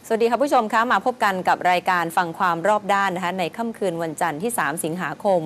สวัสดีค่ะผู้ชมคะมาพบกันกับรายการฟังความรอบด้านนะคะในค่ำคืนวันจันทร์ที่3สิงหาคม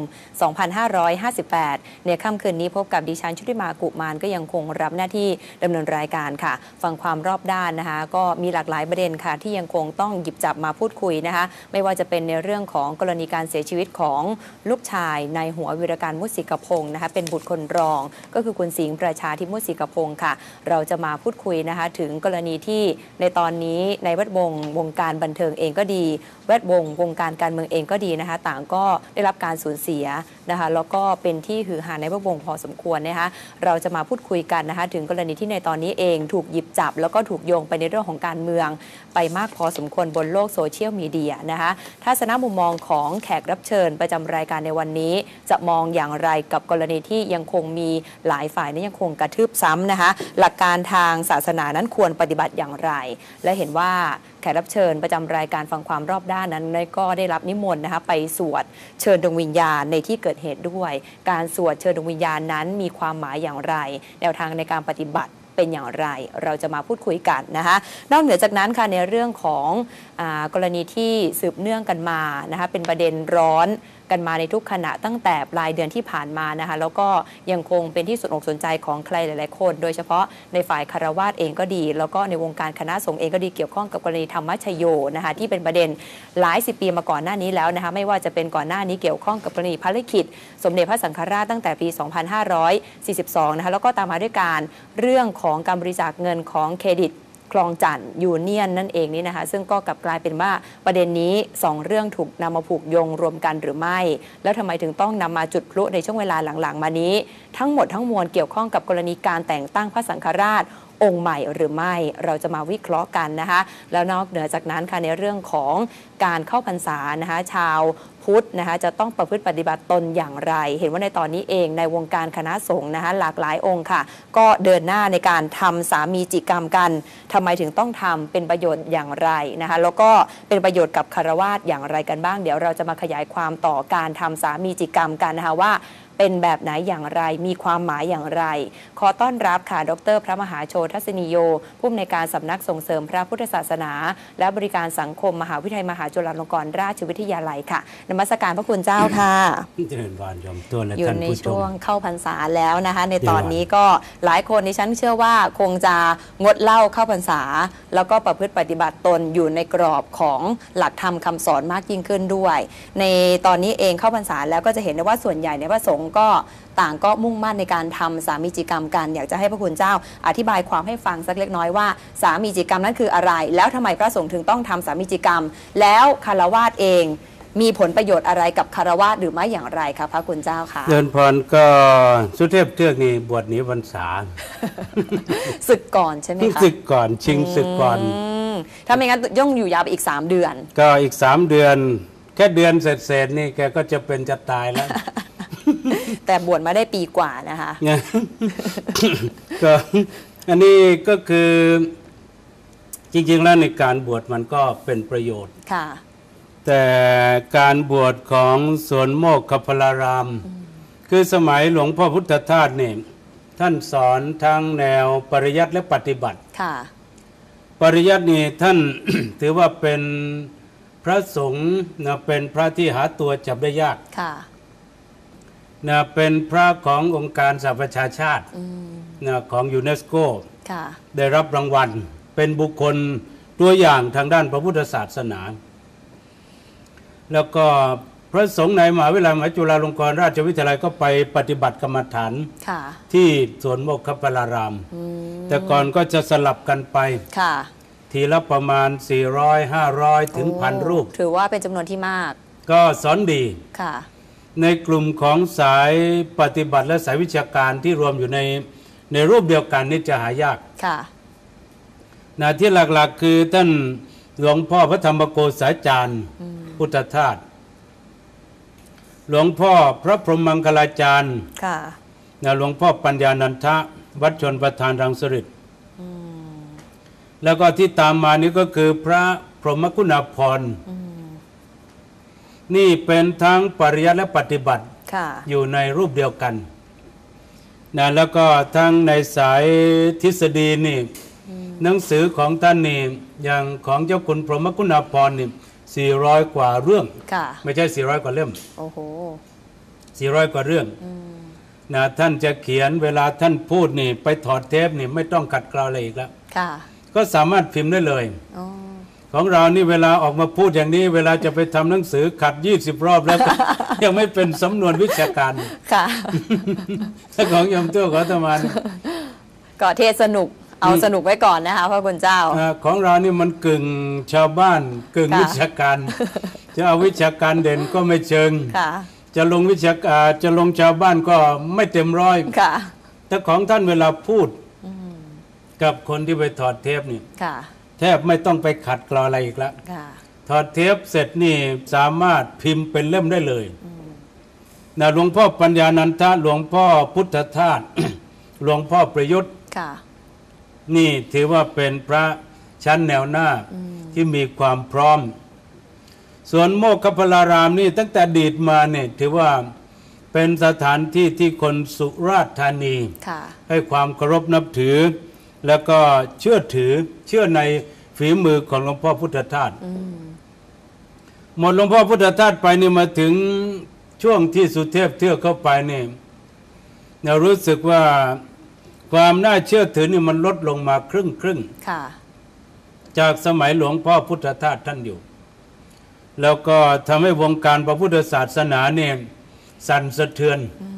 2558ในค่ำคืนนี้พบกับดิฉันชุติมากุมารก็ยังคงรับหน้าที่ดำเนินรายการค่ะฟังความรอบด้านนะคะก็มีหลากหลายประเด็นค่ะที่ยังคงต้องหยิบจับมาพูดคุยนะคะไม่ว่าจะเป็นในเรื่องของกรณีการเสียชีวิตของลูกชายนายหัววีรการมุสิกพงศ์นะคะเป็นบุตรคนรองก็คือคุณสิงห์ประชาธิปมุสิกพงศ์ค่ะเราจะมาพูดคุยนะคะถึงกรณีที่ในตอนนี้ในแวดวงการบันเทิงเองก็ดีแวดวงการการเมืองเองก็ดีนะคะต่างก็ได้รับการสูญเสียนะคะแล้วก็เป็นที่ฮือฮาในแวดวงพอสมควรนะคะเราจะมาพูดคุยกันนะคะถึงกรณีที่ในตอนนี้เองถูกหยิบจับแล้วก็ถูกโยงไปในเรื่องของการเมืองไปมากพอสมควรบนโลกโซเชียลมีเดียนะคะทัศนมุมมองของแขกรับเชิญประจำรายการในวันนี้จะมองอย่างไรกับกรณีที่ยังคงมีหลายฝ่ายนั้นยังคงกระทืบซ้ำนะคะหลักการทางศาสนานั้นควรปฏิบัติอย่างไรและเห็นว่าแขกรับเชิญประจำรายการฟังความรอบด้านนั้นก็ได้รับนิมนต์นะคะไปสวดเชิญดวงวิญญาณในที่เกิดเหตุด้วยการสวดเชิญดวงวิญญาณนั้นมีความหมายอย่างไรแนวทางในการปฏิบัติเป็นอย่างไรเราจะมาพูดคุยกันนะคะนอกเหนือจากนั้นค่ะในเรื่องของกรณีที่สืบเนื่องกันมานะคะเป็นประเด็นร้อนกันมาในทุกขณะตั้งแต่ปลายเดือนที่ผ่านมานะคะแล้วก็ยังคงเป็นที่สนอกสนใจของใครหลายๆคนโดยเฉพาะในฝ่ายคฤหัสถ์เองก็ดีแล้วก็ในวงการคณะสงฆ์เองก็ดีเกี่ยวข้องกับกรณีธรรมชโยนะคะที่เป็นประเด็นหลาย10 ปีมาก่อนหน้านี้แล้วนะคะไม่ว่าจะเป็นก่อนหน้านี้เกี่ยวข้องกับกรณีภารกิจสมเด็จพระสังฆราชตั้งแต่ปี 2542 นะคะแล้วก็ตามมาด้วยการเรื่องของการบริจาคเงินของเครดิตคลองจันทร์ยูเนียนนั่นเองนี่นะคะซึ่งก็กลับกลายเป็นว่าประเด็นนี้2เรื่องถูกนำมาผูกโยงรวมกันหรือไม่แล้วทำไมถึงต้องนำมาจุดพลุในช่วงเวลาหลังๆมานี้ทั้งหมดทั้งมวลเกี่ยวข้องกับกรณีการแต่งตั้งพระสังฆราชองค์ใหม่หรือไม่เราจะมาวิเคราะห์กันนะคะแล้วนอกเหนือจากนั้นค่ะในเรื่องของการเข้าพรรษานะคะชาวพุทธนะคะจะต้องประพฤติปฏิบัติตนอย่างไรเห็นว่าในตอนนี้เองในวงการคณะสงฆ์นะคะหลากหลายองค์ค่ะก็เดินหน้าในการทำสามีจิกรรมกันทำไมถึงต้องทำเป็นประโยชน์อย่างไรนะคะแล้วก็เป็นประโยชน์กับคฤหัสถ์อย่างไรกันบ้างเดี๋ยวเราจะมาขยายความต่อการทำสามีจิกรรมกันนะคะว่าเป็นแบบไหนอย่างไรมีความหมายอย่างไรขอต้อนรับค่ะดร.พระมหาโชติทัศนีโยผู้อำนวยการสำนักส่งเสริมพระพุทธศาสนาและบริการสังคมมหาวิทยาลัยมหาจุฬาลงกรณราชวิทยาลัยค่ะนมัสการพระคุณเจ้าค่ะเจริญพรยมตัวและอยู่ท่านในผู้ชมช่วงเข้าพรรษาแล้วนะคะในตอนนี้ก็หลายคนดิฉันเชื่อว่าคงจะงดเหล้าเข้าพรรษาแล้วก็ประพฤติปฏิบัติตนอยู่ในกรอบของหลักธรรมคำสอนมากยิ่งขึ้นด้วยในตอนนี้เองเข้าพรรษาแล้วก็จะเห็นได้ว่าส่วนใหญ่ในพระสงฆ์ก็ต่างก็มุ่งมั่นในการทำสามีจิกรรมกันอยากจะให้พระคุณเจ้าอธิบายความให้ฟังสักเล็กน้อยว่าสามีจิกรรมนั้นคืออะไรแล้วทำไมพระสงฆ์ถึงต้องทำสามีจิกรรมแล้วคฤหัสถ์เองมีผลประโยชน์อะไรกับคฤหัสถ์หรือไม่อย่างไรคะพระคุณเจ้าคะเดินพรก็สุเทพเทือกนี่บวชหนีพรรษาศึกก่อนใช่ไหมคะศึกก่อนชิงศึกก่อนถ้าไม่งั้นย่องอยู่ยาวไปอีก3 เดือนก็อีก3 เดือนแค่เดือนเศษนี่แกก็จะเป็นจะตายแล้วแต่บวชมาได้ปีกว่านะคะก็อันนี้ก็คือจริงๆแล้วในการบวชมันก็เป็นประโยชน์ค่ะแต่การบวชของสวนโมกขพลารามคือสมัยหลวงพ่อพุทธทาสเนี่ยท่านสอนทั้งแนวปริยัติและปฏิบัติค่ะปริยัตินี่ท่าน ถือว่าเป็นพระสงฆ์นะเป็นพระที่หาตัวจับได้ยากค่ะนะเป็นพระขององค์การสหประชาชาตินะของยูเนสโกได้รับรางวัลเป็นบุคคลตัวอย่างทางด้านพระพุทธศาสนาแล้วก็พระสงฆ์ในมหาวิทยาลัยมหาจุฬาลงกรณราชวิทยาลัยก็ไปปฏิบัติกรรมฐานที่สวนโมกขพลารามแต่ก่อนก็จะสลับกันไปทีละประมาณ400 500 ถึง 1,000 รูปถือว่าเป็นจำนวนที่มากก็สอนดีในกลุ่มของสายปฏิบัติและสายวิชาการที่รวมอยู่ในรูปเดียวกันนี่จะหายากนะที่หลักๆคือท่านหลวงพ่อพระธรรมโกษาจารย์พุทธทาสหลวงพ่อพระพรหมมังคลาจารย์นะหลวงพ่อปัญญานันทะวัดชนประธานรังสฤษฎ์แล้วก็ที่ตามมานี้ก็คือพระพรหมคุณาภรณ์นี่เป็นทั้งปริยัติและปฏิบัติอยู่ในรูปเดียวกัน นะแล้วก็ทั้งในสายทฤษฎีนี่หนังสือของท่านนี่อย่างของเจ้าคุณพรหมคุณาภรณ์นี่400 กว่าเรื่องไม่ใช่400 กว่าเล่มโอ้โห 400 กว่าเรื่องนะท่านจะเขียนเวลาท่านพูดนี่ไปถอดเทปนี่ไม่ต้องขัดเกลาอะไรอีกแล้วก็สามารถพิมพ์ได้เลยของเรานี่เวลาออกมาพูดอย่างนี้เวลาจะไปทำหนังสือขัด20 รอบแล้ว ยังไม่เป็นสำนวนวิชาการค่ะถ้าของยมตัวขอธรรมานก็เทศสนุกเอาสนุกไว้ก่อนนะคะพระคุณเจ้าของเรานี่มันกึ่งชาวบ้านกึ่งวิชาการจะเอาวิชาการเด่นก็ไม่เชิงจะลงวิชาการจะลงชาวบ้านก็ไม่เต็มร้อยแต่ของท่านเวลาพูดกับคนที่ไปถอดเทปนี่แทบไม่ต้องไปขัดเกลาอะไรอีกแล้วถอดเทปเสร็จนี่สามารถพิมพ์เป็นเล่มได้เลยนะหลวงพ่อปัญญานันทะหลวงพ่อพุทธทาส หลวงพ่อประยุทธ์นี่ถือว่าเป็นพระชั้นแนวหน้าที่มีความพร้อมส่วนโมกขพลารามนี่ตั้งแต่อดีตมาเนี่ยถือว่าเป็นสถานที่ที่คนสุราษฎร์ธานีให้ความเคารพนับถือแล้วก็เชื่อในฝีมือของหลวงพ่อพุทธทาสหมดหลวงพ่อพุทธทาสไปนี่มาถึงช่วงที่สุเทพเทือกเข้าไปเนี่ยเรารู้สึกว่าความน่าเชื่อถือนี่มันลดลงมาครึ่งจากสมัยหลวงพ่อพุทธทาสท่านอยู่แล้วก็ทำให้วงการพระพุทธศาสนาเนี่ยสั่นสะเทือน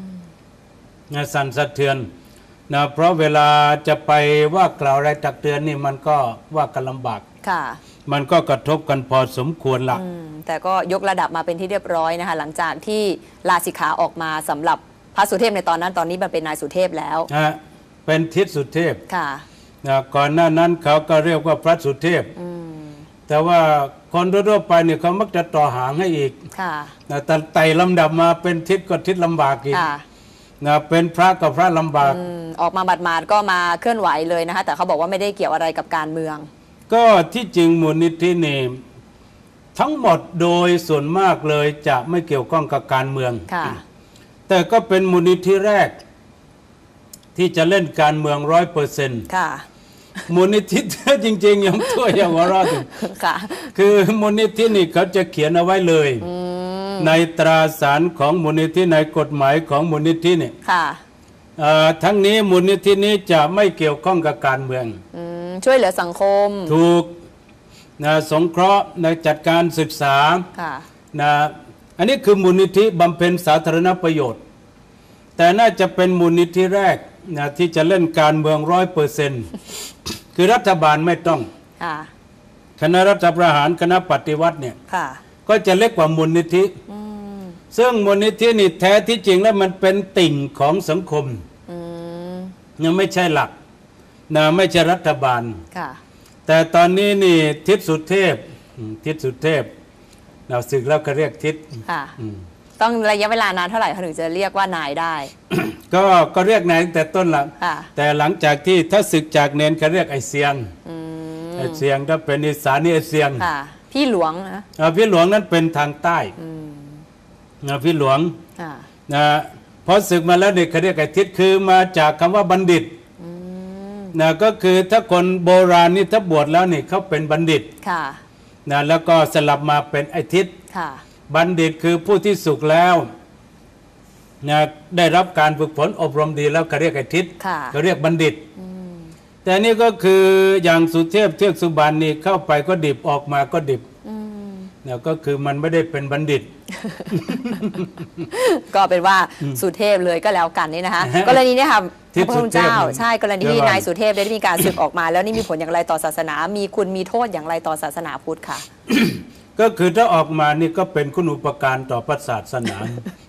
นะเพราะเวลาจะไปว่ากล่าวอะไรตักเตือนนี่มันก็ว่ากันลำบากมันก็กระทบกันพอสมควรละแต่ก็ยกระดับมาเป็นที่เรียบร้อยนะคะหลังจากที่ลาสิกขาออกมาสำหรับพระสุเทพในตอนนั้นตอนนี้มันเป็นนายสุเทพแล้วเป็นทิศสุเทพนะก่อนหน้านั้นเขาก็เรียกว่าพระสุเทพแต่ว่าคนทั่วไปเนี่ยเขามักจะต่อหางให้อีกนะแต่ไต่ลำดับมาเป็นทิศก็ทิศลำบากอีกนะเป็นพระกับพระลำบากออกมาหมาดๆก็มาเคลื่อนไหวเลยนะคะแต่เขาบอกว่าไม่ได้เกี่ยวอะไรกับการเมืองก็ที่จริงมูลนิธินี่ทั้งหมดโดยส่วนมากเลยจะไม่เกี่ยวข้องกับการเมืองแต่ก็เป็นมูลนิธิแรกที่จะเล่นการเมือง 100%มูลนิธิจริงๆยังตัวอย่างวารอดคือมูลนิธินี่เขาจะเขียนเอาไว้เลยในตราสารของมูลนิธิในกฎหมายของมูลนิธิเนี่ยทั้งนี้มูลนิธินี้จะไม่เกี่ยวข้องกับการเมืองช่วยเหลือสังคมถูกนะสงเคราะห์ในจัดการศึกษานะอันนี้คือมูลนิธิบำเพ็ญสาธารณประโยชน์แต่น่าจะเป็นมูลนิธิแรกนะที่จะเล่นการเมือง 100% คือรัฐบาลไม่ต้องคณะรัฐประหารคณะปฏิวัติเนี่ยก็จะเล็กกว่ามูลนิธิซึ่งมูลนิธินี่แท้ที่จริงแล้วมันเป็นติ่งของสังคมยังไม่ใช่หลักนะไม่ใช่รัฐบาลแต่ตอนนี้นี่ทิศสุเทพเราศึกแล้วก็เรียกทิศต้องระยะเวลานานเท่าไหร่ถึงจะเรียกว่านายได้ก็เรียกนายตั้งแต่ต้นละแต่หลังจากที่ถ้าศึกจากเนนเขาเรียกไอเซียงถ้าเป็นอีสานนี่ไอเซียงพี่หลวงนะพี่หลวงนั้นเป็นทางใต้พี่หลวงนะพอศึกมาแล้วเด็กเขาเรียกไอทิศคือมาจากคำว่าบัณฑิตนะก็คือถ้าคนโบราณนี่ถ้าบวชแล้วนี่เขาเป็นบัณฑิตนะแล้วก็สลับมาเป็นไอทิศบัณฑิตคือผู้ที่สุขแล้วนะได้รับการฝึกฝนอบรมดีแล้วเขาเรียกไอทิศเขาเรียกบัณฑิตแต่นี่ก็คืออย่างสุเทพเทือกสุบรรณนี่เข้าไปก็ดิบออกมาก็ดิบเนี่ยก็คือมันไม่ได้เป็นบัณฑิตก็เป็นว่าสุเทพเลยก็แล้วกันนี่นะคะกรณีนี้ค่ะพระคุณเจ้าใช่กรณีที่นายสุเทพได้มีการสึกออกมาแล้วนี่มีผลอย่างไรต่อศาสนามีคุณมีโทษอย่างไรต่อศาสนาพุทธค่ะก็คือถ้าออกมานี่ก็เป็นคุณอุปการต่อพระศาสนา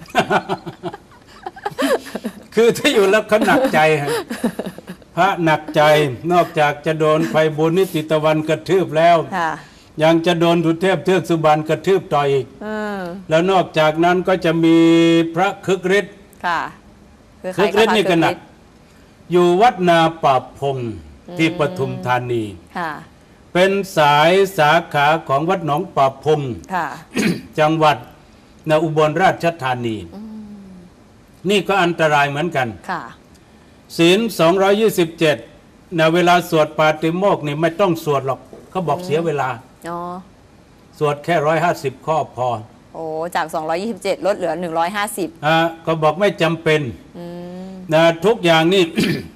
คือถ้าอยู่แล้วเขาหนักใจพระหนักใจนอกจากจะโดนไพบูลย์นิติตะวันกระทืบแล้วยังจะโดนสุเทพเทือกสุบรรณกระทืบต่ออีกแล้วนอกจากนั้นก็จะมีพระคึกฤทธิ์คึกฤทธิ์นี่ก็หนักอยู่วัดนาป่าพงที่ปทุมธานีเป็นสายสาขาของวัดหนองป่าพงจังหวัดอุบลราชธานีนี่ก็อันตรายเหมือนกันศีล227 เวลาสวดปาติโมกข์นี่ไม่ต้องสวดหรอกเขาบอกเสียเวลาสวดแค่150 ข้อพอโอ้จาก227ลดเหลือ150 ก็บอกไม่จำเป็นทุกอย่างนี่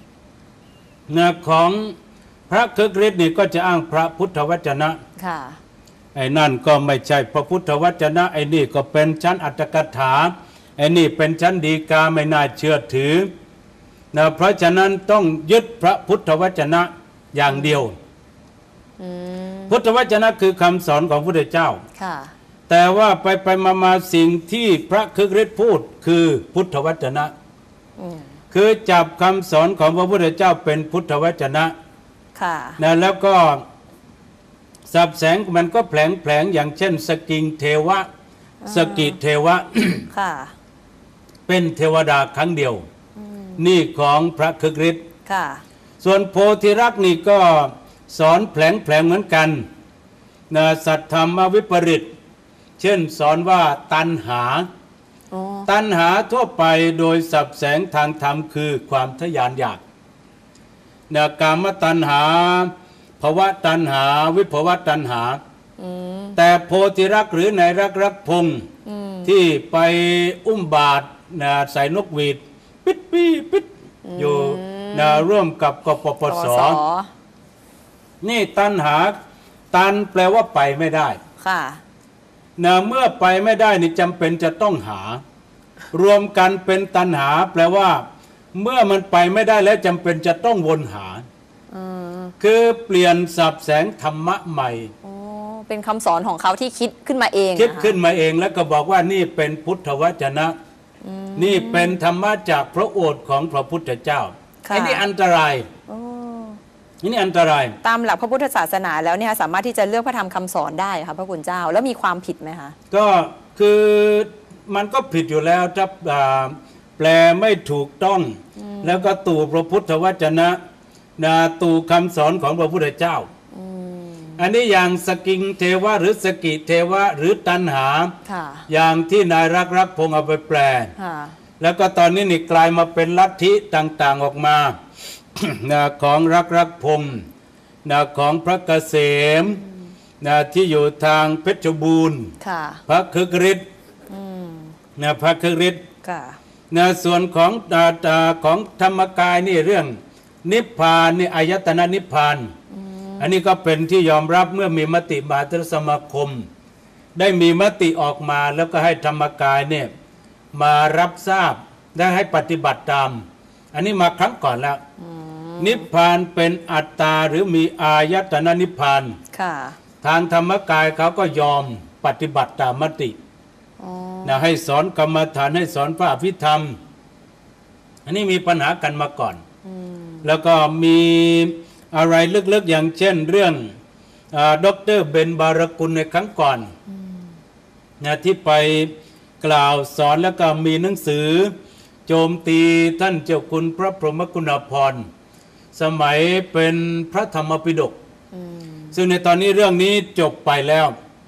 ของพระคึกฤทธิ์นี่ก็จะอ้างพระพุทธวจนะไอ้นั่นก็ไม่ใช่พระพุทธวจนะไอ้นี่ก็เป็นชั้นอัตถกถาไอ้นี่เป็นชั้นฎีกาไม่น่าเชื่อถือเพราะฉะนั้นต้องยึดพระพุทธวจนะอย่างเดียวพุทธวจนะคือคำสอนของพระพุทธเจ้าแต่ว่าไปมาสิ่งที่พระคึกฤทธิ์พูดคือพุทธวจนะคือจับคำสอนของพระพุทธเจ้าเป็นพุทธวจนะแล้วก็สับแสงมันก็แผลงอย่างเช่นสกิงเทวะสกิเทวะเป็นเทวดาครั้งเดียวนี่ของพระคึกฤทธิ์ส่วนโพธิรักษ์นี่ก็สอนแผลงเหมือนกันสัทธรรมวิปริตเช่นสอนว่าตัณหาทั่วไปโดยสับแสงทางธรรมคือความทยานอยากกามตัณหาภวตัณหาวิภวตัณหาแต่โพธิรักษ์หรือในรักพงษ์ที่ไปอุ้มบาตรใส่นกหวีดปิดอยู่ร่วมกับกปปส.นี่ตัณหาตันแปลว่าไปไม่ได้เมื่อไปไม่ได้นี่จำเป็นจะต้องหารวมกันเป็นตัณหาแปลว่าเมื่อมันไปไม่ได้แล้วจำเป็นจะต้องวนหาคือเปลี่ยนสับแสงธรรมะใหม่เป็นคำสอนของเขาที่คิดขึ้นมาเองคิดขึ้นมาเองแล้วก็บอกว่านี่เป็นพุทธวจนะนี่เป็นธรรมะจากพระโอษฐ์ของพระพุทธเจ้าอันนี้อันตรายนี่อันตรายตามหลักพระพุทธศาสนาแล้วเนี่ยสามารถที่จะเลือกพระธรรมคำสอนได้ค่ะพระคุณเจ้าแล้วมีความผิดไหมคะก็คือมันก็ผิดอยู่แล้วถ้าแปลไม่ถูกต้องแล้วก็ตู่พระพุทธวจนะตู่คำสอนของพระพุทธเจ้าอันนี้อย่างสกิงเทวะหรือสกิเทวะหรือตัณหาอย่างที่นายรักพงษ์เอาไปแปลแล้วก็ตอนนี้นี่กลายมาเป็นลัทธิต่างๆออกมาของรักพงษ์ของพระเกษมที่อยู่ทางเพชรบูรณ์พระคึกฤทธิ์พระคึกฤทธิ์ส่วนของธรรมกายนี่เรื่องนิพพานนี่อายตนะนิพพานอันนี้ก็เป็นที่ยอมรับเมื่อมีมติมหาเถรสมาคมได้มีมติออกมาแล้วก็ให้ธรรมกายเนี่ยมารับทราบและให้ปฏิบัติตามอันนี้มาครั้งก่อนแล้วนิพพานเป็นอัตตาหรือมีอายตนะนิพพานทางธรรมกายเขาก็ยอมปฏิบัติตามมติให้สอนกรรมฐานให้สอนพระอภิธรรมอันนี้มีปัญหากันมาก่อนแล้วก็มีอะไรลึกๆอย่างเช่นเรื่องดร.เบนบารกุลในครั้งก่อนที่ไปกล่าวสอนแล้วก็มีหนังสือโจมตีท่านเจ้าคุณพระพรหมกุณาภรณ์สมัยเป็นพระธรรมปิฎกซึ่งในตอนนี้เรื่องนี้จบไปแล้ว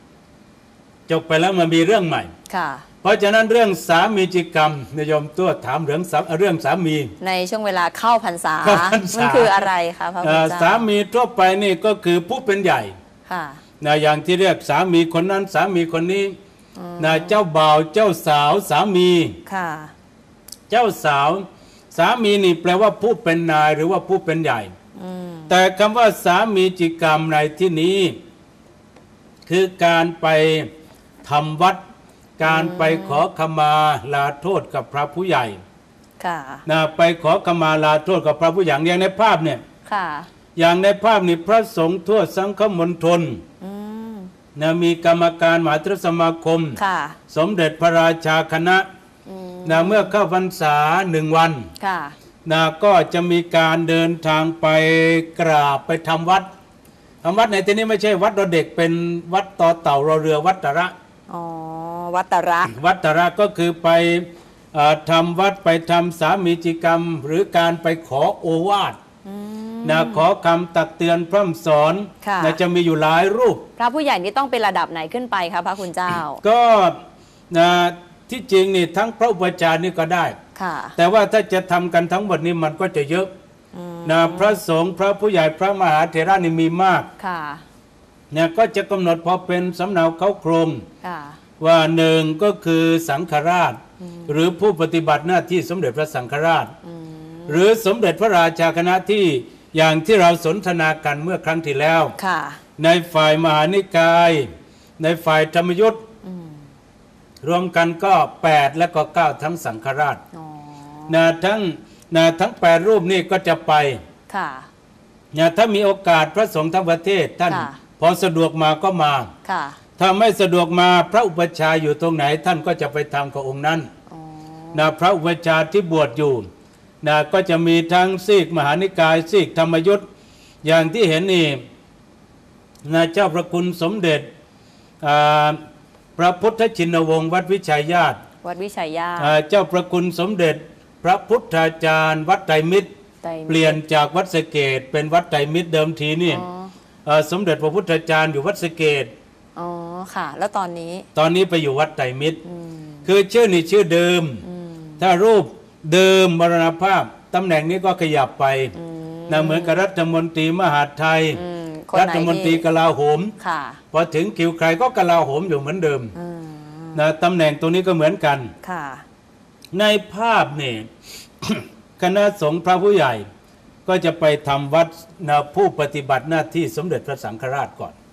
มันมีเรื่องใหม่เพราะฉะนั้นเรื่องสามีจิกรรมนายโยมตัวถามเรื่องสามีในช่วงเวลาเข้าพรรษามันคืออะไรคะพระพุทธเจ้าสามีทั่วไปนี่ก็คือผู้เป็นใหญ่อย่างที่เรียกสามีคนนั้นสามีคนนี้เจ้าบ่าวเจ้าสาวสามีเจ้าสาวสามีนี่แปลว่าผู้เป็นนายหรือว่าผู้เป็นใหญ่แต่คำว่าสามีจิกรรมในที่นี้คือการไปทำวัดการไปขอขมาลาโทษกับพระผู้ใหญ่ไปขอขมาลาโทษกับพระผู้ใหญ่อย่างในภาพเนี่ยอย่างในภาพนี่พระสงฆ์ทั่วสังฆมณฑลมีกรรมการมหาเถรสมาคมสมเด็จพระราชาคณะเมื่อเข้าพรรษา1 วันก็จะมีการเดินทางไปกราบไปทำวัดในที่นี้ไม่ใช่วัดเราเด็กเป็นวัดต่อเต่ารอเรือวัดตระวัตระก็คือไปทำวัดไปทำสามีจิกรรมหรือการไปขอโอวาทขอคำตักเตือนพร่ำสอนจะมีอยู่หลายรูปพระผู้ใหญ่นี่ต้องเป็นระดับไหนขึ้นไปคะพระคุณเจ้าก็ที่จริงนี่ทั้งพระอุปชฌาย์นี่ก็ได้แต่ว่าถ้าจะทำกันทั้งหมดนี่มันก็จะเยอะนะพระสงฆ์พระผู้ใหญ่พระมหาเถระนี่มีมากค่ะเนี่ยก็จะกำหนดพอเป็นสำเนาเข้าโครงค่ะว่าหนึ่งก็คือสังฆราชหรือผู้ปฏิบัติหน้าที่สมเด็จพระสังฆราชหรือสมเด็จพระราชาคณะที่อย่างที่เราสนทนากันเมื่อครั้งที่แล้วในฝ่ายมหานิกายในฝ่ายธรรมยุทธรวมกันก็8และก็9ทั้งสังฆราชทั้ง8รูปนี่ก็จะไปถ้ามีโอกาสพระสงฆ์ทั้งประเทศท่านพอสะดวกมาก็มาถ้าไม่สะดวกมาพระอุปัชฌาย์อยู่ตรงไหนท่านก็จะไปทำกับองค์นั้นพระอุปัชฌาย์ที่บวชอยู่ก็จะมีทั้งซีกมหานิกายซีกธรรมยุทธอย่างที่เห็นนี่เจ้าพระคุณสมเด็จพระพุทธชินวงศ์วัดวิชัยญาติเจ้าพระคุณสมเด็จพระพุทธาจารย์วัดไตรมิตรเปลี่ยนจากวัดสะเกษเป็นวัดไตรมิตรเดิมทีนี่สมเด็จพระพุทธาจารย์อยู่วัดสะเกษอ๋อค่ะแล้วตอนนี้ไปอยู่วัดไตรมิตรคือชื่อนี่ชื่อเดิมถ้ารูปเดิมมรณภาพตำแหน่งนี้ก็ขยับไปเหมือนกับรัฐมนตรีมหาดไทยรัฐมนตรีกลาโหมพอถึงคิวใครก็กลาโหมอยู่เหมือนเดิมตำแหน่งตรงนี้ก็เหมือนกันในภาพนี่ คณะสงฆ์พระผู้ใหญ่ก็จะไปทำวัดผู้ปฏิบัติหน้าที่สมเด็จพระสังฆราชก่อน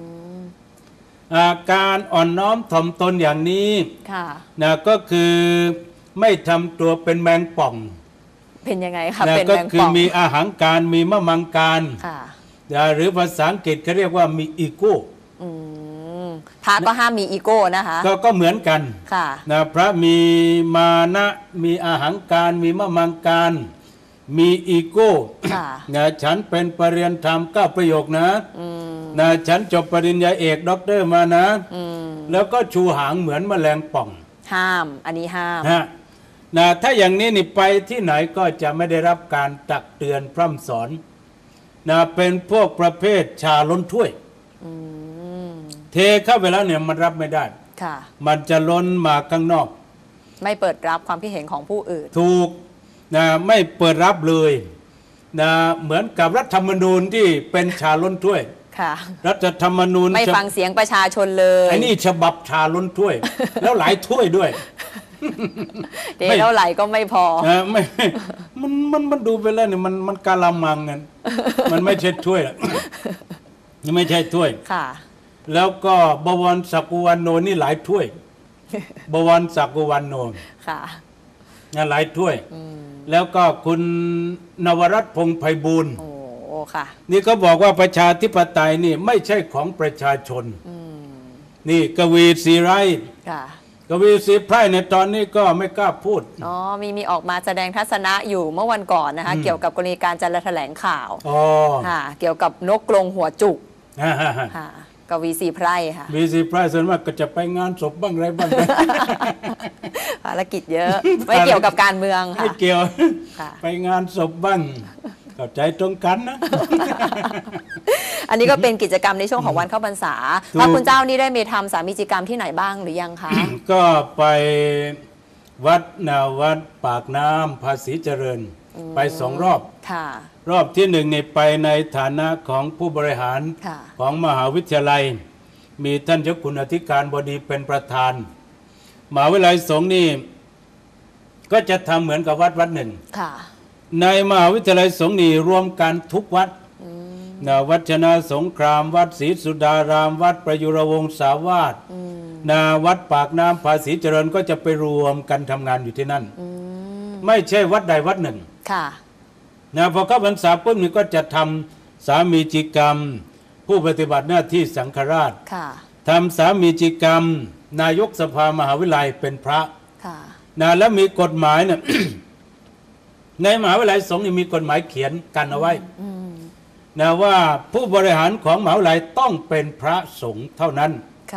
การอ่อนน้อมถ่อมตนอย่างนี้ก็คือไม่ทำตัวเป็นแมงป่องเป็นยังไงคะเป็นแมงป่องก็คือมีอาหารการมีมะมังการหรือภาษาอังกฤษเขาเรียกว่ามีอีโก้พระก็ห้ามมีอีโก้นะคะก็เหมือนกันพระมีมานะมีอาหารการมีมะมังการมีอีโก้ฉันเป็นปริญญาธรรม9ประโยคนะฉันจบปริญญาเอกด็อกเตอร์มานะแล้วก็ชูหางเหมือนแมลงป่องห้ามอันนี้ห้ามถ้าอย่างนี้นี่ไปที่ไหนก็จะไม่ได้รับการตักเตือนพร่ำสอนเป็นพวกประเภทชาล้นถ้วยเทเข้าไปแล้วเนี่ยมันรับไม่ได้มันจะล้นมาข้างนอกไม่เปิดรับความคิดเห็นของผู้อื่นถูกไม่เปิดรับเลยเหมือนกับรัฐธรรมนูญที่เป็นชาล้นถ้วยรัฐธรรมนูญไม่ฟังเสียงประชาชนเลยไอ้นี่ฉบับชาล้นถ้วยแล้วหลายถ้วยด้วยเดี๋ยวเท่าไหร่ก็ไม่พอไม่มันดูไปแล้วเนี่ยมันกาละมังกันมันไม่ใช่ถ้วยนี่ไม่ใช่ถ้วยแล้วก็บวรศักดิ์วันโนนี่หลายถ้วยบวรศักดิ์วันโนหลายถ้วยแล้วก็คุณนวรัตน์พงษ์ไพบูลย์นี่เขาบอกว่าประชาธิปไตยนี่ไม่ใช่ของประชาชนนี่กวีศรีไร่กวีศรีไพร่ในตอนนี้ก็ไม่กล้าพูดมีออกมาแสดงทัศนะอยู่เมื่อวันก่อนนะคะเกี่ยวกับกรณีการจัดแถลงข่าวเกี่ยวกับนกกรงหัวจุกกวีศรีไพร่ค่ะวีศรีไพร่ส่วนมากก็จะไปงานศพบ้างไรบ้างภารกิจเยอะไม่เกี่ยวกับการเมืองค่ะไม่เกี่ยวไปงานศพบ้างเข้าใจตรงกันนะอันนี้ก็เป็นกิจกรรมในช่วงของวันเข้าพรรษาพระคุณเจ้านี่ได้มีทำสามีกิจกรรมที่ไหนบ้างหรือยังคะก็ไปวัดปากน้ำภาษีเจริญไป2 รอบรอบที่1นี่ไปในฐานะของผู้บริหารของมหาวิทยาลัยมีท่านเจ้าคุณอธิการบดีเป็นประธานมหาวิทยาลัยสงฆ์นี่ก็จะทำเหมือนกับวัดหนึ่งในมหาวิทยาลัยสงฆ์นี่รวมกันทุกวัดวัดชนะสงครามวัดศรีสุดารามวัดประยุรวงศาวาสวัดปากน้ำภาษีเจริญก็จะไปรวมกันทำงานอยู่ที่นั่นไม่ใช่วัดใดวัดหนึ่งพอเข้าพรรษาปุ๊บนี่ก็จะทำสามีจิกรรมผู้ปฏิบัติหน้าที่สังฆราชทำสามีจิกรรมนายกสภามหาวิทยาลัยเป็นพระแล้วมีกฎหมายเนี่ย ในมหาวิทยาลัยสงฆ์นี่มีกฎหมายเขียนกันเอาไว้ว่าผู้บริหารของมหาวิทยาลัยต้องเป็นพระสงฆ์เท่านั้น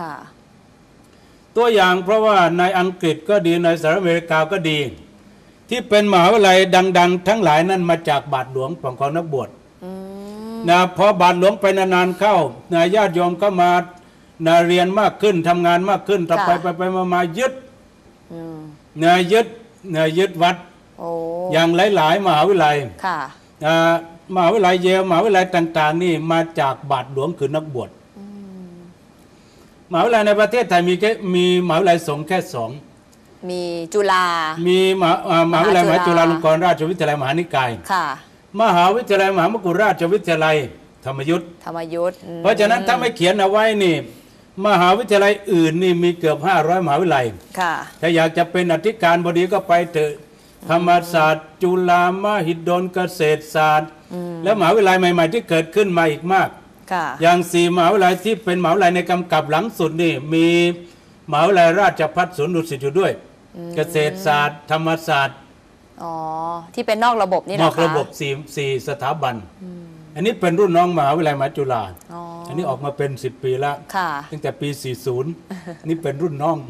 ตัวอย่างเพราะว่าในอังกฤษก็ดีในสหรัฐอเมริกาก็ดีที่เป็นมหาวิทยาลัยดังๆทั้งหลายนั้นมาจากบาทหลวงของนักบวชพอบาทหลวงไปนานๆเข้าญาติโยมก็มาเรียนมากขึ้นทำงานมากขึ้นต่อไปมายึดยึดวัดอย่างหลายๆมหาวิทยาลัยมหาวิทยาลัยเยลมหาวิทยาลัยต่างๆนี่มาจากบาทหลวงคือนักบวชมหาวิทยาลัยในประเทศไทยมีมหาวิทยาลัยสงฆ์แค่สองมีจุฬามีมหาวิทยาลัยมหาจุฬาลงกรณราชวิทยาลัยมหานิกายค่ะมหาวิทยาลัยมหามกุฏราชวิทยาลัยธรรมยุทธ์เพราะฉะนั้นถ้าไม่เขียนเอาไว้นี่มหาวิทยาลัยอื่นนี่มีเกือบ500มหาวิทยาลัยถ้าอยากจะเป็นอธิการบดีก็ไปเถอะธรรมศาสตร์จุฬามหิดลเกษตรศาสตร์และมหาวิทยาลัยใหม่ๆที่เกิดขึ้นมาอีกมากอย่าง4มหาวิทยาลัยที่เป็นมหาวิทยาลัยในกำกับหลังสุดนี่มีมหาวิทยาลัยราชภัฏสวนดุสิตอยู่ด้วยเกษตรศาสตร์ธรรมศาสตร์ที่เป็นนอกระบบนี่นอกระบบ4สถาบันอันนี้เป็นรุ่นน้องมหาวิทยาลัยมหาจุฬาอันนี้ออกมาเป็น10 ปีแล้วตั้งแต่ปี 40นี่เป็นรุ่นน้อง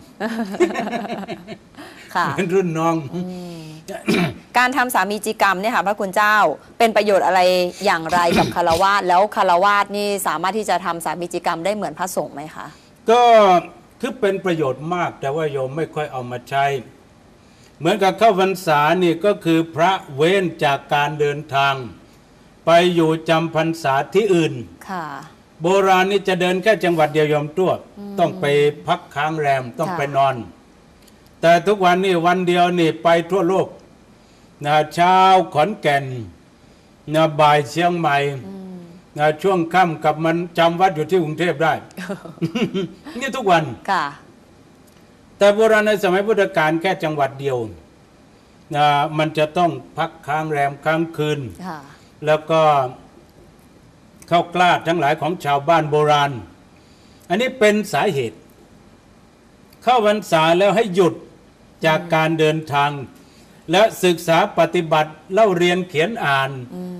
เป็นรุ่นน้องการทำสามีจิกรรมเนี่ยค่ะพระคุณเจ้าเป็นประโยชน์อะไรอย่างไรกับคฤหัสถ์แล้วคฤหัสถ์นี่สามารถที่จะทำสามีจิกรรมได้เหมือนพระสงฆ์ไหมคะก็คือเป็นประโยชน์มากแต่ว่าโยมไม่ค่อยเอามาใช้เหมือนกับเข้าพรรษานี่ก็คือพระเว้นจากการเดินทางไปอยู่จำพรรษาที่อื่นโบราณนี่จะเดินแค่จังหวัดเดียวโยมตัวต้องไปพักค้างแรมต้องไปนอนแต่ทุกวันนี่วันเดียวนี่ไปทั่วโลกเช้าขอนแก่นบ่ายเชียงใหม่ช่วงค่ำกับมันจำวัดอยู่ที่กรุงเทพได้ นี่ทุกวันแต่โบราณในสมัยพุทธกาลแค่จังหวัดเดียวมันจะต้องพักค้างแรมค้างคืนแล้วก็เข้ากล้าทั้งหลายของชาวบ้านโบราณอันนี้เป็นสาเหตุเข้าพรรษาแล้วให้หยุดจากการเดินทางและศึกษาปฏิบัติเล่าเรียนเขียนอ่าน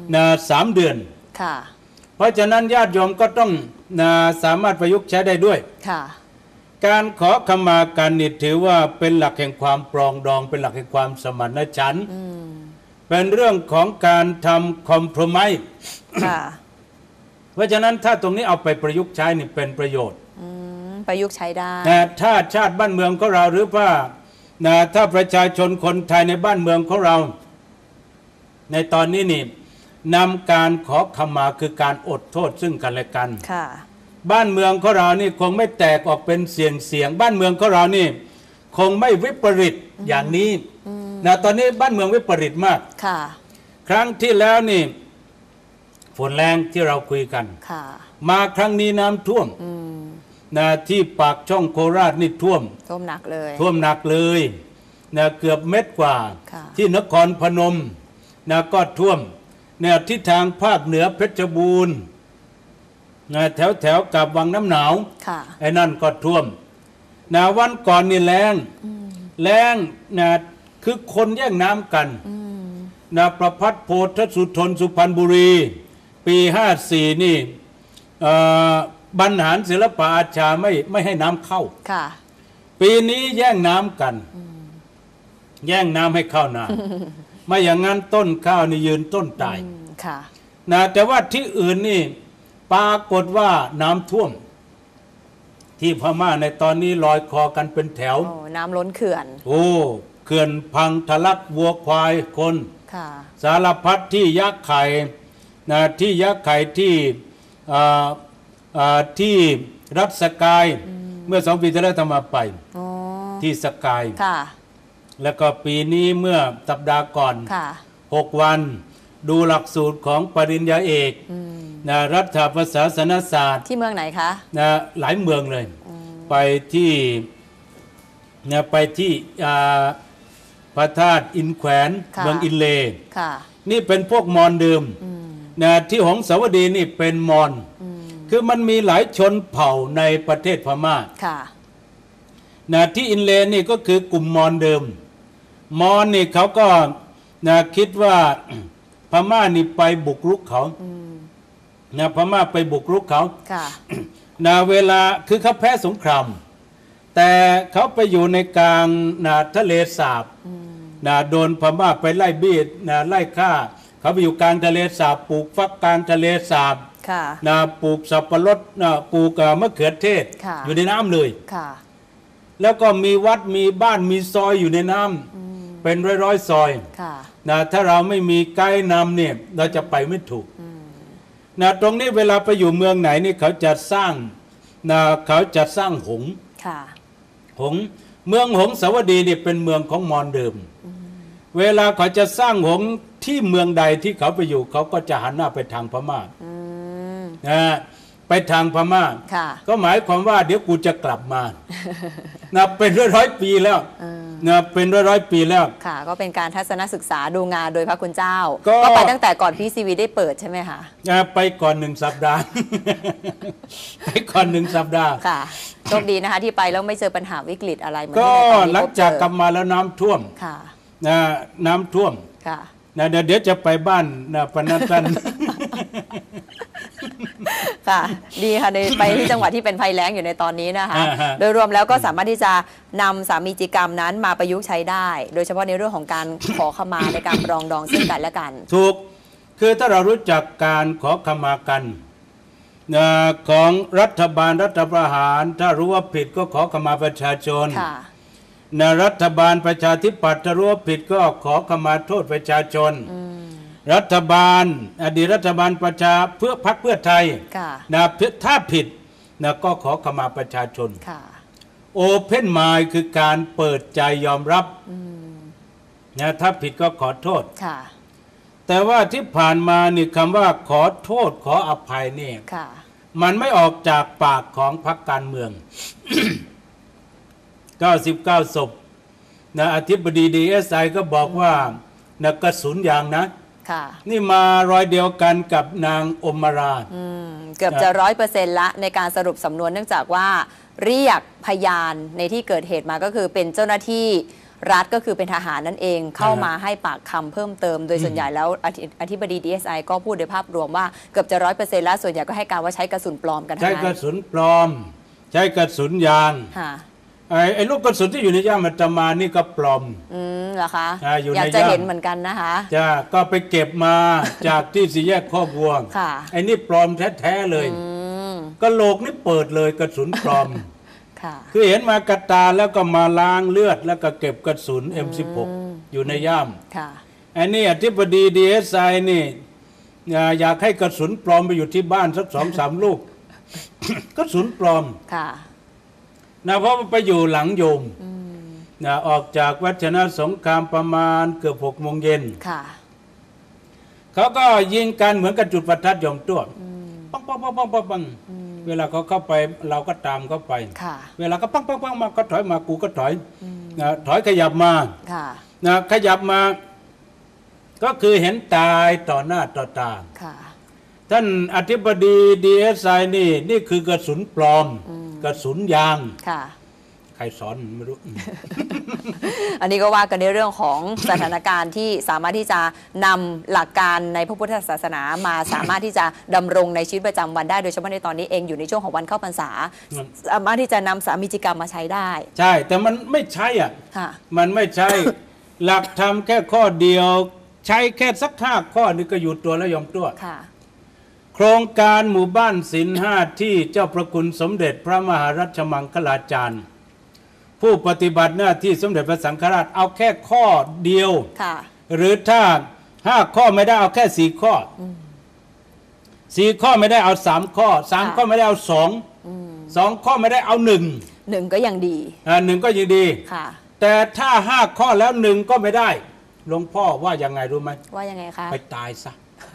3 เดือนเพราะฉะนั้นญาติโยมก็ต้องสามารถประยุกต์ใช้ได้ด้วยการขอขมากันนี่ถือว่าเป็นหลักแห่งความปรองดองเป็นหลักแห่งความสมานฉันท์เป็นเรื่องของการทำคอมโพรไมซ์เพราะฉะนั้นถ้าตรงนี้เอาไปประยุกต์ใช้นี่เป็นประโยชน์ประยุกต์ใช้ได้ถ้าชาติบ้านเมืองของเราหรือว่าถ้าประชาชนคนไทยในบ้านเมืองของเราในตอนนี้นี่นำการขอขมาคือการอดโทษซึ่งกันและกันบ้านเมืองของเรานี่คงไม่แตกออกเป็นเสียงบ้านเมืองของเรานี่คงไม่วิปริตอย่างนี้ตอนนี้บ้านเมืองวิปริตมากครั้งที่แล้วนี่ฝนแรงที่เราคุยกันมาครั้งนี้น้ำท่วมที่ปากช่องโคราชนี่ท่วมหนักเลยเกือบเม็ดกว่าที่นครพนมก็ท่วมที่ทางภาคเหนือเพชรบูรณ์แถวกับวังน้ำหนาวไอ้นั่นก็ท่วมวันก่อนนี่แรงคือคนแย่งน้ำกันประพัฒน์โพธสุทนสุพรรณบุรีปี54นี่บรรหารศิลปอาชาไม่ให้น้ำเข้าปีนี้แย่งน้ำกันแย่งน้ำให้เข้านาไม่อย่างนั้นต้นข้าวนี่ยืนต้นตายแต่ว่าที่อื่นนี่ปรากฏว่าน้ำท่วมที่พม่าในตอนนี้ลอยคอกันเป็นแถวน้ำล้นเขื่อนเขื่อนพังทะลักวัวควายคนสารพัดที่ยักษ์ไข่ที่ยักษ์ไข่ที่รัฐสกายเมื่อ2 ปีที่แล้วทำมาไปที่สกายแล้วก็ปีนี้เมื่อสัปดาห์ก่อน6 วันดูหลักสูตรของปริญญาเอกรัฐประศาสนศาสตร์ที่เมืองไหนคะหลายเมืองเลยไปที่พระธาตุอินแขวนเมืองอินเลนี่เป็นพวกมอญเดิมที่หงสาวดีนี่เป็นมอญคือมันมีหลายชนเผ่าในประเทศพม่าที่อินเลนี่ก็คือกลุ่มมอญเดิมมอญนี่เขาก็คิดว่าพม่านี่ไปบุกรุกเขาพม่าไปบุกรุกเขาเวลาคือเขาแพ้สงครามแต่เขาไปอยู่ในกลางทะเลสาบโดนพม่าไปไล่บี้ไล่ฆ่าเขาไปอยู่กลางทะเลสาบปลูกฟักกลางทะเลสาบปลูกสับปะรดปลูกมะเขือเทศอยู่ในน้ำเลยแล้วก็มีวัดมีบ้านมีซอยอยู่ในน้ำเป็นร้อยๆซอยนะถ้าเราไม่มีไกด์นำเนี่ยเราจะไปไม่ถูกนะตรงนี้เวลาไปอยู่เมืองไหนนี่เขาจะสร้างนะเขาจะสร้างหงส์หงส์เมืองหงสาวดีเนี่ยเป็นเมืองของมอญเดิมเวลาเขาจะสร้างหงส์ที่เมืองใดที่เขาไปอยู่เขาก็จะหันหน้าไปทางพม่านะไปทางพม่าก็หมายความว่าเดี๋ยวกูจะกลับมานะเป็นร้อยปีแล้วนะเป็นร้อยปีแล้วค่ะก็เป็นการทัศนศึกษาดูงานโดยพระคุณเจ้าก็ไปตั้งแต่ก่อนPCVได้เปิดใช่ไหมคะไปก่อน1 สัปดาห์ไปก่อน1 สัปดาห์ค่ะโชคดีนะคะที่ไปแล้วไม่เจอปัญหาวิกฤตอะไรเหมือนที่ในตอนนี้หลังจากกลับมาแล้วน้ำท่วมค่ะน้ำท่วมค่ะเดี๋ยวจะไปบ้านปนัดตันค่ะดีค่ะไปที่จังหวัดที่เป็นภัยแล้งอยู่ในตอนนี้นะคะโดยรวมแล้วก็สามารถที่จะนำสามีจิกรรมนั้นมาประยุกต์ใช้ได้โดยเฉพาะในเรื่องของการขอขมาในการปรองดองซึ่งกันและกันถูกคือถ้าเรารู้จักการขอขมากันของรัฐบาลรัฐประหารถ้ารู้ว่าผิดก็ขอขมาประชาชนรัฐบาลประชาธิปัตย์ถ้ารู้ว่าผิดก็ขอขมาโทษประชาชนรัฐบาลอดีตรัฐบาลประชาเพื่อพรรคเพื่อไทยนะถ้าผิดนะก็ขอขมาประชาชนโอเพนไมล์คือการเปิดใจยอมรับนะถ้าผิดก็ขอโทษแต่ว่าที่ผ่านมานี่คำว่าขอโทษขออภัยนี่มันไม่ออกจากปากของพรรคการเมือง 99 ศพนะอธิบดีDSI ก็บอกว่านะกระสุนยางนะนี่มารอยเดียวกันกับนางอมราเกือบจะ100%ละในการสรุปสำนวนเนื่องจากว่าเรียกพยานในที่เกิดเหตุมาก็คือเป็นเจ้าหน้าที่รัฐก็คือเป็นทหารนั่นเองเข้ามาให้ปากคำเพิ่มเติมโดยส่วนใหญ่แล้วอธิบดี DSI ก็พูดโดยภาพรวมว่าเกือบจะ100%แล้วส่วนใหญ่ก็ให้การว่าใช้กระสุนปลอมกันใช้กระสุนปลอมใช้กระสุนยางไอ้ลูกกระสุนที่อยู่ในย่ามอาตมานี่ก็ปลอมเหรอคะอยากจะเห็นเหมือนกันนะคะจ้าก็ไปเก็บมาจากที่สี่แยกข้อวัวไอ้นี่ปลอมแท้ๆเลยกระโหลกนี่เปิดเลยกระสุนปลอมคือเห็นมากระตาแล้วก็มาล้างเลือดแล้วก็เก็บกระสุน M16 อยู่ในย่ามไอ้นี่อธิบดี DSI นี่อยากให้กระสุนปลอมไปอยู่ที่บ้านสัก2-3 ลูกกระสุนปลอมนะเพราะไปอยู่หลังโยมนะออกจากวัชนะสงครามประมาณเกือบ6 โมงเย็นเขาก็ยิงกันเหมือนกับจุดประทัดยมตัวปังปังปังปังปังเวลาเขาเข้าไปเราก็ตามเขาไปเวลาก็ปังปังปังมาก็ถอยมากูก็ถอยนะถอยขยับมานะขยับมาก็คือเห็นตายต่อหน้าต่อตาท่านอธิบดี DSI นี่คือกระสุนปลอมกระสุนยางใครสอนไม่รู้อันนี้ก็ว่ากันในเรื่องของสถานการณ์ที่สามารถที่จะนำหลักการในพระพุทธศาสนามาสามารถที่จะดำรงในชีวิตประจำวันได้โดยเฉพาะในตอนนี้เองอยู่ในช่วงของวันเข้าพรรษาสามารถที่จะนำสามีจิกรรมมาใช้ได้ใช่แต่มันไม่ใช่มันไม่ใช่ หลักธรรมแค่ข้อเดียวใช้แค่สัก5 ข้อนี่ก็อยู่ตัวแล้วยอมตัวโครงการหมู่บ้านศีล 5ที่เจ้าพระคุณสมเด็จพระมหารัชมังคลาจารย์ผู้ปฏิบัติหน้าที่สมเด็จพระสังฆราชเอาแค่ข้อเดียวหรือถ้า5 ข้อไม่ได้เอาแค่4 ข้อ4 ข้อไม่ได้เอา3 ข้อ3 ข้อไม่ได้เอา2 ข้อไม่ได้เอา1 ก็ยังดี 1ก็ยังดีแต่ถ้า5 ข้อแล้ว1ก็ไม่ได้หลวงพ่อว่ายังไงรู้ไหมว่ายังไงคะไปตายซะ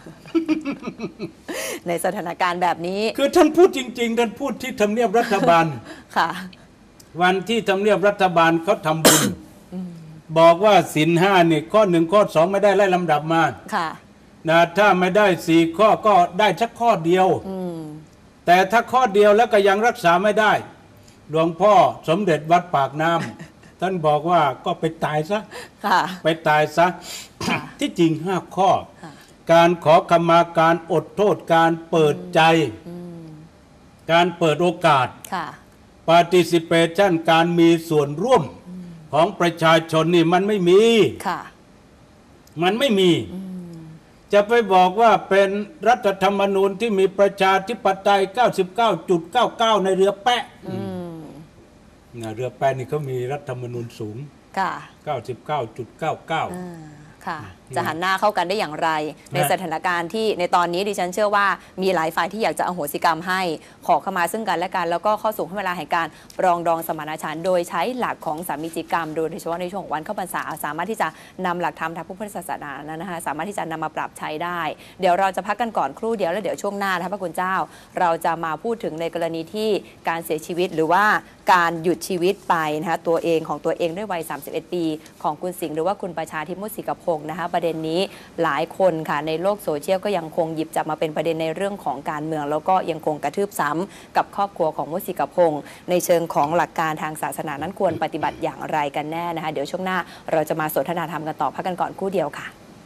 ในสถานการณ์แบบนี้คือท่านพูดจริงๆท่านพูดที่ทำเนียบรัฐบาลวันที่ทำเนียบรัฐบาลเขาทำบุญบอกว่าศีล 5นี่ข้อ1ข้อ2ไม่ได้ไล่ลำดับมานะถ้าไม่ได้4 ข้อก็ได้สักข้อเดียวแต่ถ้าข้อเดียวแล้วก็ยังรักษาไม่ได้หลวงพ่อสมเด็จวัดปากน้ำท่านบอกว่าก็ไปตายซะไปตายซะที่จริง5 ข้อการขอขมาการอดโทษการเปิดใจการเปิดโอกาสparticipation การมีส่วนร่วมของประชาชนนี่มันไม่มีมันไม่มีจะไปบอกว่าเป็นรัฐธรรมนูญที่มีประชาธิปไตย 99.99 ในเรือแปะเรือแปะนี่เขามีรัฐธรรมนูญสูงค่ะ 99.99 ค่ะจะหันหน้าเข้ากันได้อย่างไร ในสถานการณ์ที่ในตอนนี้ดิฉันเชื่อว่ามีหลายฝ่ายที่อยากจะอโหสิกรรมให้ขอเข้ามาซึ่งกันและกันแล้วก็เข้าสู่เวลาแห่งการปรองดองสมานฉันท์โดยใช้หลักของสามีจิกรรมโดยเฉพาะในช่วงวันเข้าพรรษาสามารถที่จะนำหลักธรรมทางพุทธศาสนานั้นนะคะสามารถที่จะนำมาปรับใช้ได้เดี๋ยวเราจะพักกันก่อนครู่เดียวแล้วเดี๋ยวช่วงหน้าพระคุณเจ้าเราจะมาพูดถึงในกรณีที่การเสียชีวิตหรือว่าการหยุดชีวิตไปนะคะตัวเองของตัวเองด้วยวัย31 ปีของคุณสิงห์หรือว่าคุณประชาธิปมุสิกพงศ์นะคะประเด็นนี้หลายคนค่ะในโลกโซเชียลก็ยังคงหยิบจับมาเป็นประเด็นในเรื่องของการเมืองแล้วก็ยังคงกระทืบซ้ำกับครอบครัวของมุสิกพงศ์ในเชิงของหลักการทางศาสนานั้นควรปฏิบัติอย่างไรกันแน่นะคะเดี๋ยวช่วงหน้าเราจะมาสนทนาธรรมกันต่อพักกันก่อนครู่เดียวค่ะ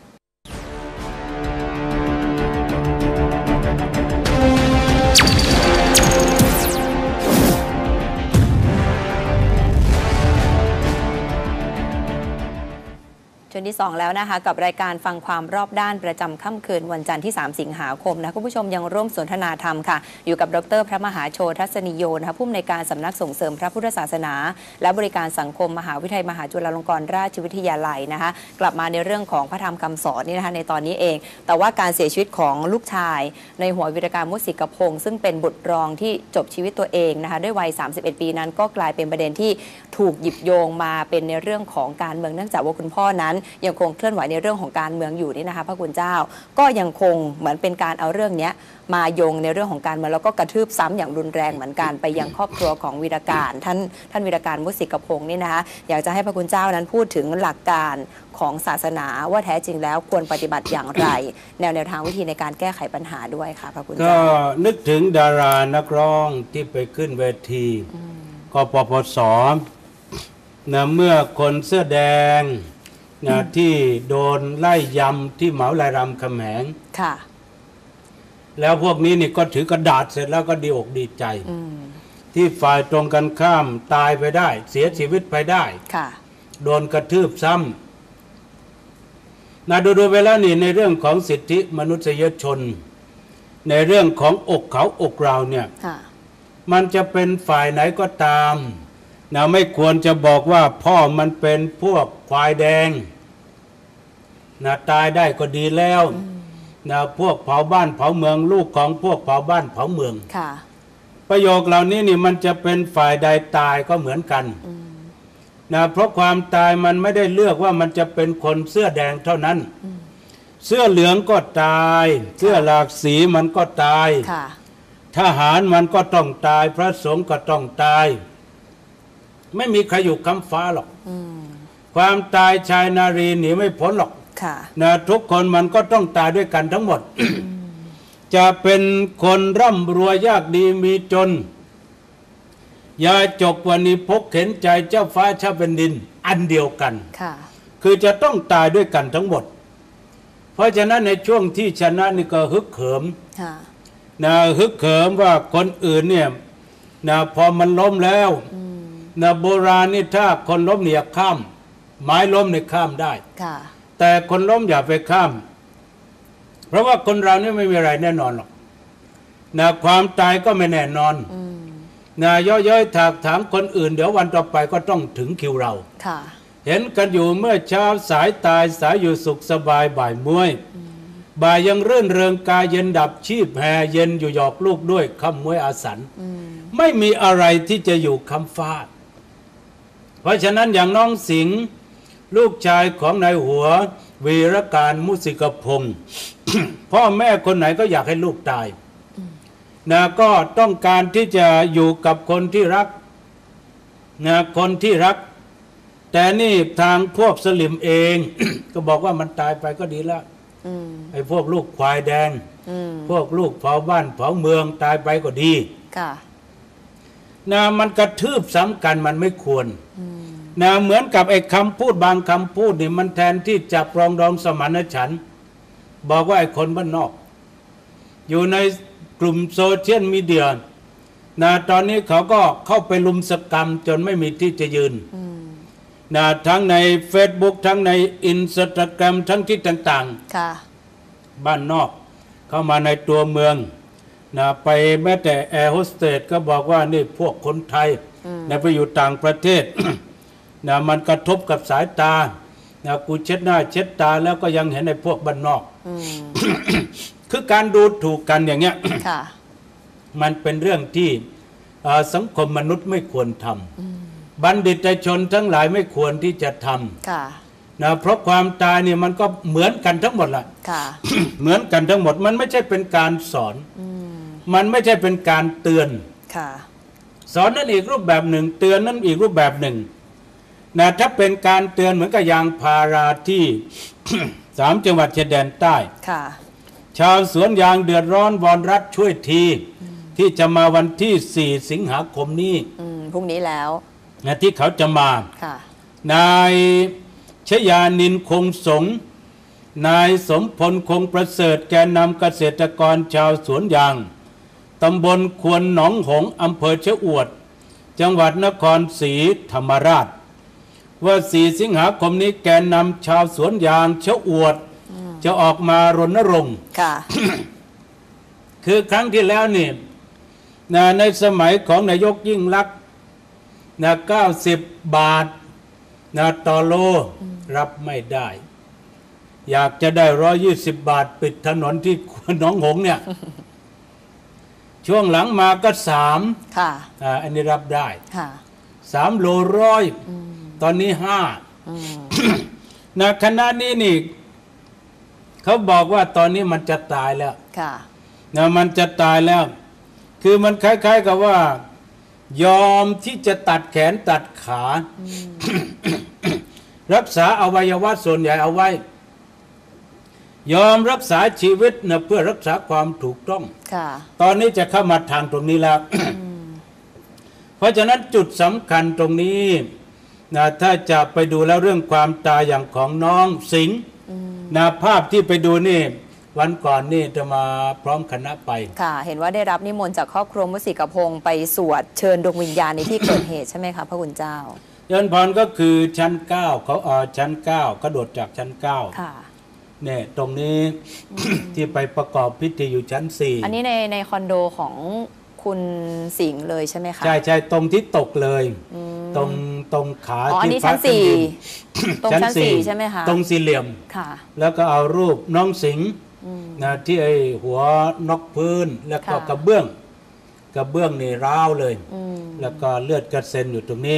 ช่วงที่2แล้วนะคะกับรายการฟังความรอบด้านประจำค่ำคืนวันจันทร์ที่3สิงหาคมนะคุณผู้ชมยังร่วมสนทนาธรรมค่ะอยู่กับดร.พระมหาโชติทัศนิโยนะคะผู้อำนวยการสำนักส่งเสริมพระพุทธศาสนาและบริการสังคมมหาวิทยาลัยมหาจุฬาลงกรณราชวิทยาลัยนะคะกลับมาในเรื่องของพระธรรมคำสอนนี่นะคะในตอนนี้เองแต่ว่าการเสียชีวิตของลูกชายในหัววีรการมุสิกพงศ์ซึ่งเป็นบุตรรองที่จบชีวิตตัวเองนะคะด้วยวัย31 ปีนั้นก็กลายเป็นประเด็นที่ถูกหยิบโยงมาเป็นในเรื่องของการเมืองเนื่องจากว่าคุณพ่อนั้นยังคงเคลื่อนไหวในเรื่องของการเมืองอยู่นี่นะคะพระคุณเจ้าก็ยังคงเหมือนเป็นการเอาเรื่องนี้มาโยงในเรื่องของการเมืองแล้วก็กระทืบซ้ำอย่างรุนแรงเหมือนกันไปยังครอบครัวของวีรการท่านวีรการมุสิกพงศ์นี่นะคะอยากจะให้พระคุณเจ้านั้นพูดถึงหลักการของศาสนาว่าแท้จริงแล้วควรปฏิบัติอย่างไรแนวทางวิธีในการแก้ไขปัญหาด้วยค่ะพระคุณเจ้าก็นึกถึงดารานักร้องที่ไปขึ้นเวทีกปปสนะเมื่อคนเสื้อแดงนะที่โดนไล่ยำที่เหมาลายรำคำแหงค่ะแล้วพวกนี้นี่ก็ถือกระดาษเสร็จแล้วก็ดีอกดีใจที่ฝ่ายตรงกันข้ามตายไปได้เสียชีวิตไปได้ค่ะโดนกระทืบซ้ำนะดูไปแล้วนี่ในเรื่องของสิทธิมนุษยชนในเรื่องของอกเขาอกเราเนี่ยมันจะเป็นฝ่ายไหนก็ตามนะไม่ควรจะบอกว่าพ่อมันเป็นพวกควายแดงนะตายได้ก็ดีแล้วนะพวกเผาบ้านเผาเมืองลูกของพวกเผาบ้านเผาเมืองประโยคเหล่านี้นี่มันจะเป็นฝ่ายใดตายก็เหมือนกันนะเพราะความตายมันไม่ได้เลือกว่ามันจะเป็นคนเสื้อแดงเท่านั้นเสื้อเหลืองก็ตายเสื้อหลากสีมันก็ตายทหารมันก็ต้องตายพระสงฆ์ก็ต้องตายไม่มีใครอยู่คำฟ้าหรอกความตายชายนารีหนีไม่พ้นหรอกนะทุกคนมันก็ต้องตายด้วยกันทั้งหมด จะเป็นคนร่ำรวยยากดีมีจนยาจกวันนี้พกเข็นใจเจ้าฟ้าเจ้าแผ่นดินอันเดียวกันคือจะต้องตายด้วยกันทั้งหมดเพราะฉะนั้นในช่วงที่ชนะนี่ก็ฮึกเหิมนะฮึกเหิมว่าคนอื่นเนี่ยนะพอมันล้มแล้วนะโบราณนี่ถ้าคนล้มเนี่ยข้ามไม้ล้มเนี่ยข้ามได้แต่คนล้มอย่าไปข้ามเพราะว่าคนเรานี่ไม่มีอะไรแน่นอนหรอกนะความตายก็ไม่แน่นอนนะย่อยๆถากถามคนอื่นเดี๋ยววันต่อไปก็ต้องถึงคิวเราเห็นกันอยู่เมื่อเช้าสายตายสายอยู่สุขสบายบ่ายมวยบ่ายยังรื่นเริงกายเย็นดับชีพแห่เย็นอยู่หยอกลูกด้วยคำมวยอาสันไม่มีอะไรที่จะอยู่คำฟ้าเพราะฉะนั้นอย่างน้องสิงห์ลูกชายของนายหัววีรการมุสิกพงศ์ พ่อแม่คนไหนก็อยากให้ลูกตายนะก็ต้องการที่จะอยู่กับคนที่รักนะคนที่รักแต่นี่ทางพวกสลิมเอง ก็บอกว่ามันตายไปก็ดีแล้วไอ้พวกลูกควายแดงพวกลูกเผาบ้านเผาเมืองตายไปก็ดีนะมันกระทืบซ้ำกันมันไม่ควรนะเหมือนกับไอ้คำพูดบางคำพูดนี่มันแทนที่จะปรองดองสมานฉันท์บอกว่าไอ้คนบ้านนอกอยู่ในกลุ่มโซเชียลมีเดียนะตอนนี้เขาก็เข้าไปลุมสกรรมจนไม่มีที่จะยืนนะทั้งใน Facebook ทั้งใน Instagram ทั้งที่ต่างๆบ้านนอกเข้ามาในตัวเมืองนะไปแม้แต่แอร์โฮสเตสก็บอกว่านี่พวกคนไทยนะไปอยู่ต่างประเทศนะมันกระทบกับสายตานะกูเช็ดหน้าเช็ดตาแล้วก็ยังเห็นในพวกบ้านนอก คือการดูถูกกันอย่างเงี้ย มันเป็นเรื่องที่สังคมมนุษย์ไม่ควรทำบัณฑิตชนทั้งหลายไม่ควรที่จะทำนะเพราะความตายเนี่ยมันก็เหมือนกันทั้งหมดแหละ เหมือนกันทั้งหมดมันไม่ใช่เป็นการสอนมันไม่ใช่เป็นการเตือนสอนนั่นอีกรูปแบบหนึ่งเตือนนั่นอีกรูปแบบหนึ่งนะถ้าเป็นการเตือนเหมือนกับยางพาราที่ 3 จังหวัดชายแดนใต้ชาวสวนยางเดือดร้อนวอนรัฐช่วยทีที่จะมาวันที่ 4 สิงหาคมนี้พรุ่งนี้แล้วนะที่เขาจะมานายชยานินคงสงนายสมพลคงประเสริฐแกนนำเกษตรกรชาวสวนยางตำบลควนหนองหงส์อำเภอชะอวดจังหวัดนครศรีธรรมราชว่า 4 สิงหาคมนี้แกนนำชาวสวนยางชะอวดจะออกมารณรงค์ คือครั้งที่แล้วนี่ในสมัยของนายกยิ่งลักษณ์90 บาทต่อโลรับไม่ได้ อยากจะได้120 บาทปิดถนนที่หนองหงส์เนี่ย ช่วงหลังมาก็3อันนี้รับได้3 โล100ตอนนี้5คณะนี้นี่เขาบอกว่าตอนนี้มันจะตายแล้วมันจะตายแล้วคือมันคล้ายๆกับว่ายอมที่จะตัดแขนตัดขา รักษาอวัยวะส่วนใหญ่เอาไว้ยอมรักษาชีวิตนะเพื่อรักษาความถูกต้องตอนนี้จะเข้ามาทางตรงนี้แล้ว เพราะฉะนั้นจุดสำคัญตรงนี้นะถ้าจะไปดูแล้วเรื่องความตายอย่างของน้องสิงห์นะภาพที่ไปดูนี่วันก่อนนี่จะมาพร้อมคณะไปเห็นว่าได้รับนิมนต์จากครอบครัวมุสิกพงศ์ไปสวดเชิญดวงวิญญาณในที่เกิดเหตุใช่ไหมคะพระคุณเจ้ายันพรก็คือชั้น9เขาชั้น9กระโดดจากชั้น9เนี่ยตรงนี้ ที่ไปประกอบพิธีอยู่ชั้น4อันนี้ในคอนโดของคุณสิงห์เลยใช่ไหมคะใช่ตรงที่ตกเลยตรงขาที่นี่ชั้น4ตรงชั้น4ใช่ไหมคะตรงสี่เหลี่ยมแล้วก็เอารูปน้องสิงห์ที่ไอหัวนกพื้นแล้วก็กระเบื้องนี่ร้าวเลยแล้วก็เลือดกระเซ็นอยู่ตรงนี้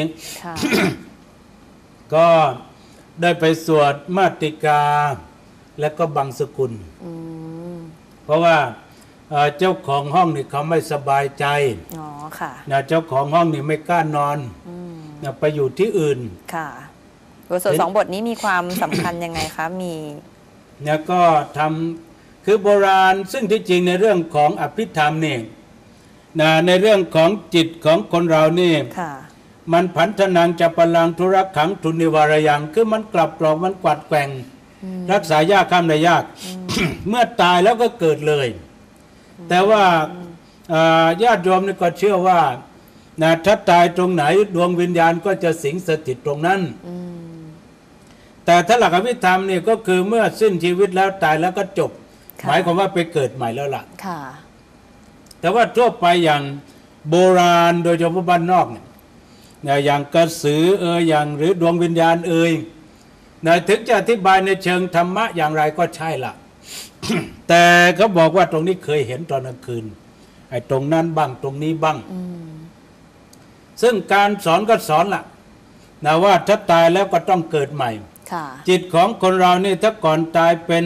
ก็ได้ไปสวดมาติกาและก็บังสกุลเพราะว่าเจ้าของห้องนี่เขาไม่สบายใจเจ้าของห้องนี่ไม่กล้านอนไปอยู่ที่อื่นบทสวด2 บทนี้มีความสำคัญยังไงคะมีเนี่ยก็ทำคือโบราณซึ่งที่จริงในเรื่องของอภิธรรมนี่ในเรื่องของจิตของคนเรานี่มันผันทนังจะพลังธุรขังทุนิวารยังคือมันกลับกรอกมันกวัดแกว่งรักษายากข้ามได้ยาก เมื่อตายแล้วก็เกิดเลยแต่ว่าญาติโยมนี่ก็เชื่อว่าถ้าตายตรงไหนดวงวิญญาณก็จะสิงสถิตตรงนั้นแต่ถ้าหลักอภิธรรมนี่ก็คือเมื่อสิ้นชีวิตแล้วตายแล้วก็จบหมายความว่าไปเกิดใหม่แล้วล่ะแต่ว่าทั่วไปอย่างโบราณโดยเฉพาะบ้านนอกเนี่ยอย่างกระสืออย่างหรือดวงวิญญาณถึงจะอธิบายในเชิงธรรมะอย่างไรก็ใช่ล่ะ แต่เขาบอกว่าตรงนี้เคยเห็นตอนกลางคืนไอ้ตรงนั้นบ้างตรงนี้บ้างซึ่งการสอนก็สอนล่ะว่าถ้าตายแล้วก็ต้องเกิดใหม่จิตของคนเรานี่ถ้าก่อนตายเป็น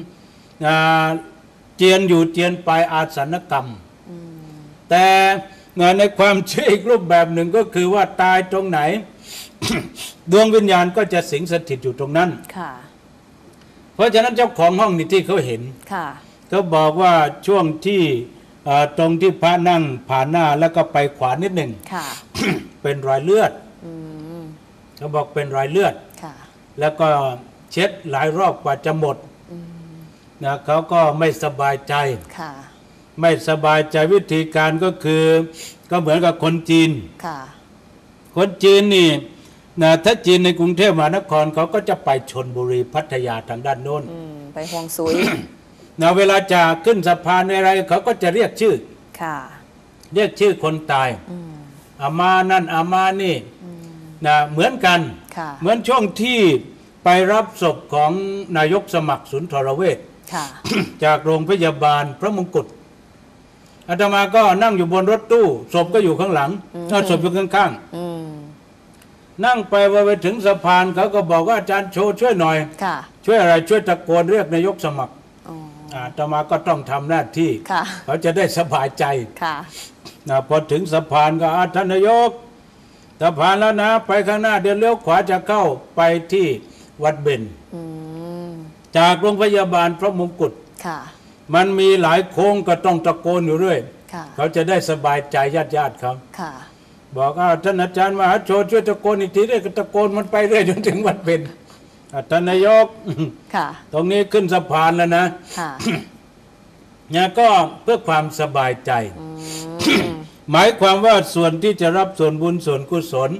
เจียนอยู่เจียนไปอาสนกรรมแต่ในความเชื่ออีกรูปแบบหนึ่งก็คือว่าตายตรงไหน ดวงวิญญาณก็จะสิงสถิตอยู่ตรงนั้นเพราะฉะนั้นเจ้าของห้องนี่ที่เขาเห็นเขาบอกว่าช่วงที่ตรงที่พระนั่งผ่านหน้าแล้วก็ไปขวานิดหนึ่ง เป็นรอยเลือดเขาบอกเป็นรอยเลือดแล้วก็เช็ดหลายรอบกว่าจะหมดเขาก็ไม่สบายใจไม่สบายใจวิธีการก็คือก็เหมือนกับคนจีนคนจีนนี่ถ้าจีนในกรุงเทพมหานครเขาก็จะไปชลบุรีพัทยาทางด้านโน้นไปฮวงซุยเวลาจะขึ้นสะพานอะไรเขาก็จะเรียกชื่อเรียกชื่อคนตายอามานั่นอามานี่นะเหมือนกันเหมือนช่วงที่ไปรับศพของนายกสมัครสุนทรเวช จากโรงพยาบาลพระมงกุฎอาตมาก็นั่งอยู่บนรถตู้ศพก็อยู่ข้างหลังศพอยู่ข้างๆนั่งไปพอไปถึงสะพานเขาก็บอกว่าอาจารย์โชช่วยหน่อยช่วยอะไรช่วยตะโกนเรียกนายกสมัครอาตมาก็ต้องทำหน้าที่เขาจะได้สบายใจพอถึงสะพานก็ท่านนายกสะพานแล้วนะไปข้างหน้าเดี๋ยวเลี้ยวขวาจะเข้าไปที่วัดเบญจากโรงพยาบาลพระมงกุฎมันมีหลายโค้งก็ต้องตะโกนอยู่เรื่อยเขาจะได้สบายใจญาติเขาบอกท่านอาจารย์มหาโชติช่วยตะโกนอีกทีได้ก็ตะโกนมันไปเรื่อยจนถึงวัดเบญท่านนายกตรงนี้ขึ้นสะพานแล้วนะเนี่ยก็เพื่อความสบายใจหมายความว่าส่วนที่จะรับส่วนบุญส่วนกุศล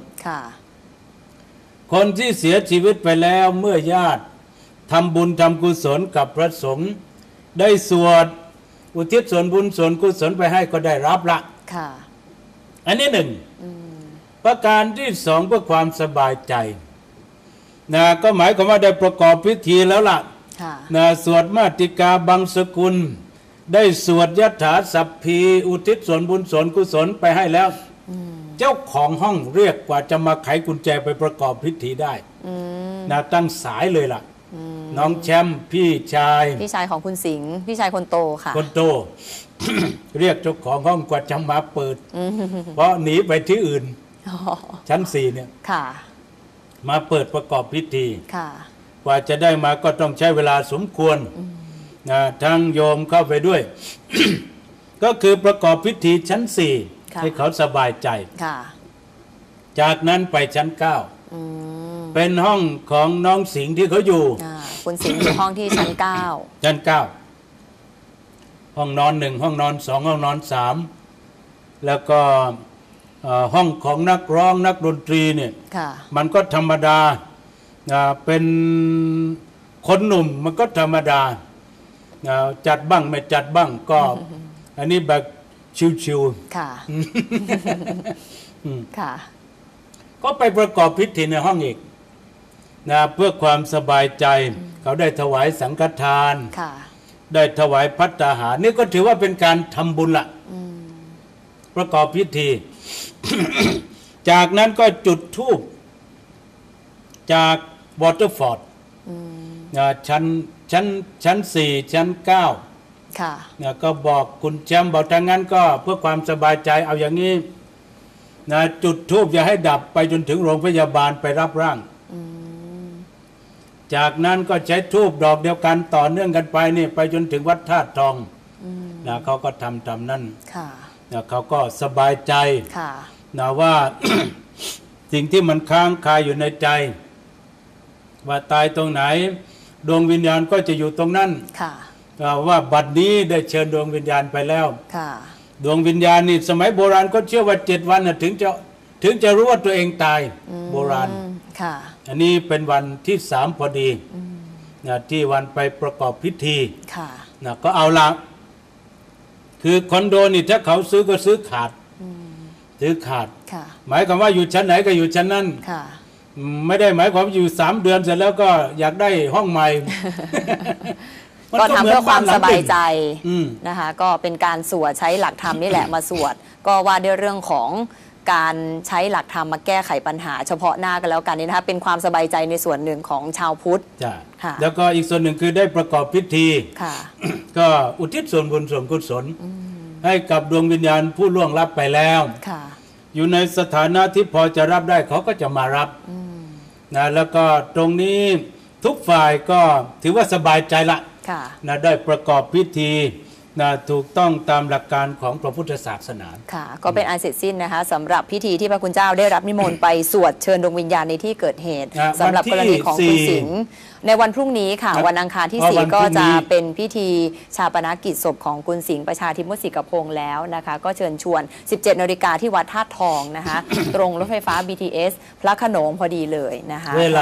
คนที่เสียชีวิตไปแล้วเมื่อญาติทำบุญทำกุศลกับพระสงฆ์ได้สวดอุทิศส่วนบุญส่วนกุศลไปให้ก็ได้รับละอันนี้หนึ่งประการที่สองเพื่อความสบายใจนะก็หมายความว่าได้ประกอบพิธีแล้วล่ะนะสวดมาติกาบังสกุลได้สวดยถาสัพพีอุทิศส่วนบุญส่วนกุศลไปให้แล้วเจ้าของห้องเรียกกว่าจะมาไขกุญแจไปประกอบพิธีได้นะตั้งสายเลยล่ะน้องแชมป์พี่ชายของคุณสิงห์พี่ชายคนโตค่ะคนโต เรียกเจ้าของห้องกว่าจะมาเปิดเพราะหนีไปที่อื่นชั้น4เนี่ยมาเปิดประกอบพิธีกว่าจะได้มาก็ต้องใช้เวลาสมควรทั้งโยมเข้าไปด้วย ก็คือประกอบพิธีชั้น4ให้เขาสบายใจจากนั้นไปชั้น9เป็นห้องของน้องสิงห์ที่เขาอยู่คุณสิงห์อยู่ห้องที่ชั้น9 ชั้น9ห้องนอน1ห้องนอน2ห้องนอน3แล้วก็ห้องของนักร้องนักดนตรีเนี่ยมันก็ธรรมดาเป็นคนหนุ่มมันก็ธรรมดาจัดบ้างไม่จัดบ้างก็อันนี้แบบชิวๆก็ไปประกอบพิธีในห้องอีกเพื่อความสบายใจเขาได้ถวายสังฆทานได้ถวายภัตตาหารนี่ก็ถือว่าเป็นการทำบุญละประกอบพิธี จากนั้นก็จุดธูปจากวอเตอร์ฟอร์ดชั้น4ชั้น9ก็บอกคุณแชมป์บอกทางนั้นก็เพื่อความสบายใจเอาอย่างนี้จุดธูปอย่าให้ดับไปจนถึงโรงพยาบาลไปรับร่างจากนั้นก็ใช้ธูปดอกเดียวกันต่อเนื่องกันไปนี่ไปจนถึงวัดธาตุทองเขาก็ทำนั้นเขาก็สบายใจว่า สิ่งที่มันค้างคาอยู่ในใจว่าตายตรงไหนดวงวิญญาณก็จะอยู่ตรงนั้นว่าบัดนี้ได้เชิญดวงวิญญาณไปแล้วดวงวิญญาณนี่สมัยโบราณก็เชื่อว่า7 วันถึงจะรู้ว่าตัวเองตายโบราณอันนี้เป็นวันที่3พอดีที่วันไปประกอบพิธีก็เอาละคือคอนโดนี่ถ้าเขาซื้อก็ซื้อขาดหมายความว่าอยู่ชั้นไหนก็อยู่ชั้นนั้นไม่ได้หมายความอยู่3 เดือนเสร็จแล้วก็อยากได้ห้องใหม่ก็ทำเพื่อความสบายใจนะคะก็เป็นการสวดใช้หลักธรรมนี่แหละมาสวดก็ว่าด้วยเรื่องของการใช้หลักธรรมมาแก้ไขปัญหาเฉพาะหน้ากันแล้วกันนี่นะคะเป็นความสบายใจในส่วนหนึ่งของชาวพุทธแล้วก็อีกส่วนหนึ่งคือได้ประกอบพิธีก็อุทิศส่วนบุญส่วนกุศลให้กับดวงวิญญาณผู้ล่วงลับไปแล้วอยู่ในสถานะที่พอจะรับได้เขาก็จะมารับแล้วก็ตรงนี้ทุกฝ่ายก็ถือว่าสบายใจละได้ประกอบพิธีถูกต้องตามหลักการของพระพุทธศาสนาค่ะก็เป็นอันเสร็จสิ้นนะคะสำหรับพิธีที่พระคุณเจ้าได้รับนิมนต์ไปสวดเชิญดวงวิญญาณในที่เกิดเหตุสำหรับกรณีของคุณสิงห์ในวันพรุ่งนี้ค่ะวันอังคารที่4ก็จะเป็นพิธีชาปนกิจศพของคุณสิงห์ประชาธิมุสิกพงษ์แล้วนะคะก็เชิญชวน 17 นาฬิกาที่วัดธาตุทองนะคะ ตรงรถไฟฟ้า BTS พระโขนงพอดีเลยนะคะ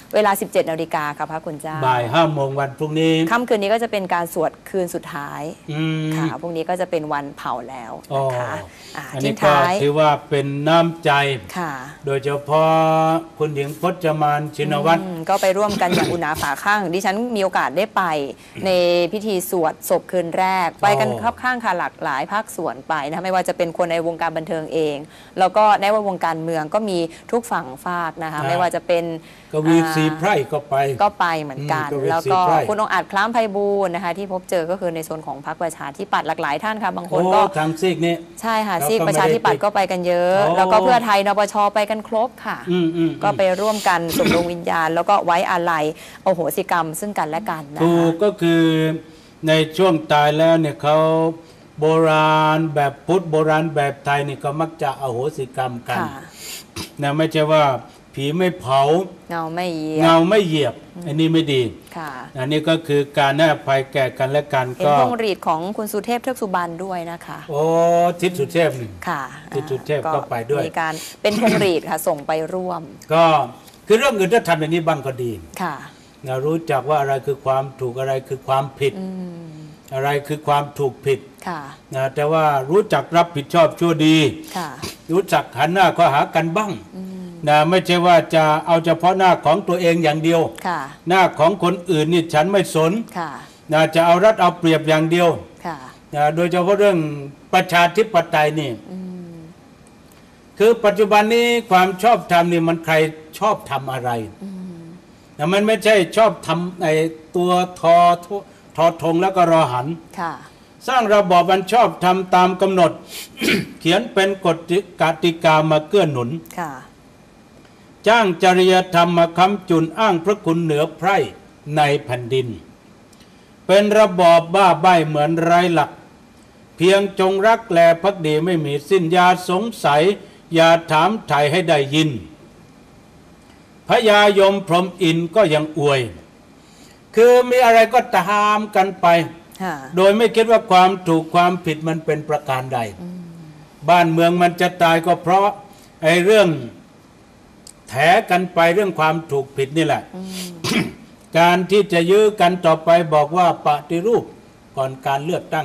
เวลา 17 นาฬิกาค่ะพระคุณเจ้าบ่าย5 โมงวันพรุ่งนี้ค่ำคืนนี้ก็จะเป็นการสวดคืนสุดท้ายค่ะพรุ่งนี้ก็จะเป็นวันเผาแล้วนะคะอันนี้ก็ถือว่าเป็นน้ำใจโดยเฉพาะคุณหญิงพจมานชินวัตรก็ไปร่วมกันอย่างอุณาฝาข้างดิฉันมีโอกาสได้ไปในพิธีสวดศพคืนแรกไปกันครอบข้างค่ะหลากหลายภาคส่วนไปนะไม่ว่าจะเป็นคนในวงการบันเทิงเองแล้วก็ในวงการเมืองก็มีทุกฝั่งฝากนะคะไม่ว่าจะเป็นกวีศรีไพร่ก็ไปเหมือนกันแล้วก็คุณองค์อาจคล้ามไพบูลย์นะคะที่พบเจอก็คือในโซนของพรรคประชาธิปัตย์หลากหลายท่านค่ะบางคนก็ทางซีกนี้ใช่ค่ะซีกประชาธิปัตย์ก็ไปกันเยอะแล้วก็เพื่อไทยนปชไปกันครบค่ะก็ไปร่วมกันส่งดวงวิญญาณแล้วก็ไว้อาลัยโอโหสิกรรมซึ่งกันและกันนะคะถูกก็คือในช่วงตายแล้วเนี่ยเขาโบราณแบบพุทธโบราณแบบไทยนี่ก็มักจะอโหสิกรรมกันนะไม่ใช่ว่าผีไม่เผาเงาไม่เหยียบอันนี้ไม่ดีอันนี้ก็คือการให้อภัยแก่กันและกันก็พวงหรีดของคุณสุเทพเทือกสุบรรณด้วยนะคะโอ้ทิศสุเทพนี่ค่ะทิศสุเทพก็ไปด้วยมีการเป็นพวงหรีดค่ะส่งไปร่วมก็คือเรื่องอื่นถ้าทำอย่างนี้บ้างก็ดีค่ะรู้จักว่าอะไรคือความถูกอะไรคือความผิดอะไรคือความถูกผิดนะแต่ว่ารู้จักรับผิดชอบชั่วดีรู้จักหันหน้าเข้าหากันบ้างนะไม่ใช่ว่าจะเอาเฉพาะหน้าของตัวเองอย่างเดียวหน้าของคนอื่นนี่ฉันไม่สนนะจะเอารัดเอาเปรียบอย่างเดียวนะโดยเฉพาะเรื่องประชาธิปไตยนี่คือปัจจุบันนี้ความชอบธรรมนี่มันใครชอบทำอะไรนะมันไม่ใช่ชอบทำไอ้ตัวทอธงแล้วก็รอหันสร้างระบอบมันชอบทำตามกำหนด เขียนเป็นกฎกติกามาเกื้อหนุนจ้างจริยธรรมมาค้ำจุนอ้างพระคุณเหนือไพร่ในแผ่นดินเป็นระบอบบ้าใบ้เหมือนไร้หลักเพียงจงรักแลภักดีไม่มีสิ้นอย่าสงสัยอย่าถามไถ่ให้ได้ยินพญายมพรหมอินทร์ก็ยังอวยคือมีอะไรก็ตามกันไปโดยไม่คิดว่าความถูกความผิดมันเป็นประการใดบ้านเมืองมันจะตายก็เพราะไอ้เรื่องแถกันไปเรื่องความถูกผิดนี่แหละการที่จะยื้อกันต่อไปบอกว่าปฏิรูปก่อนการเลือกตั้ง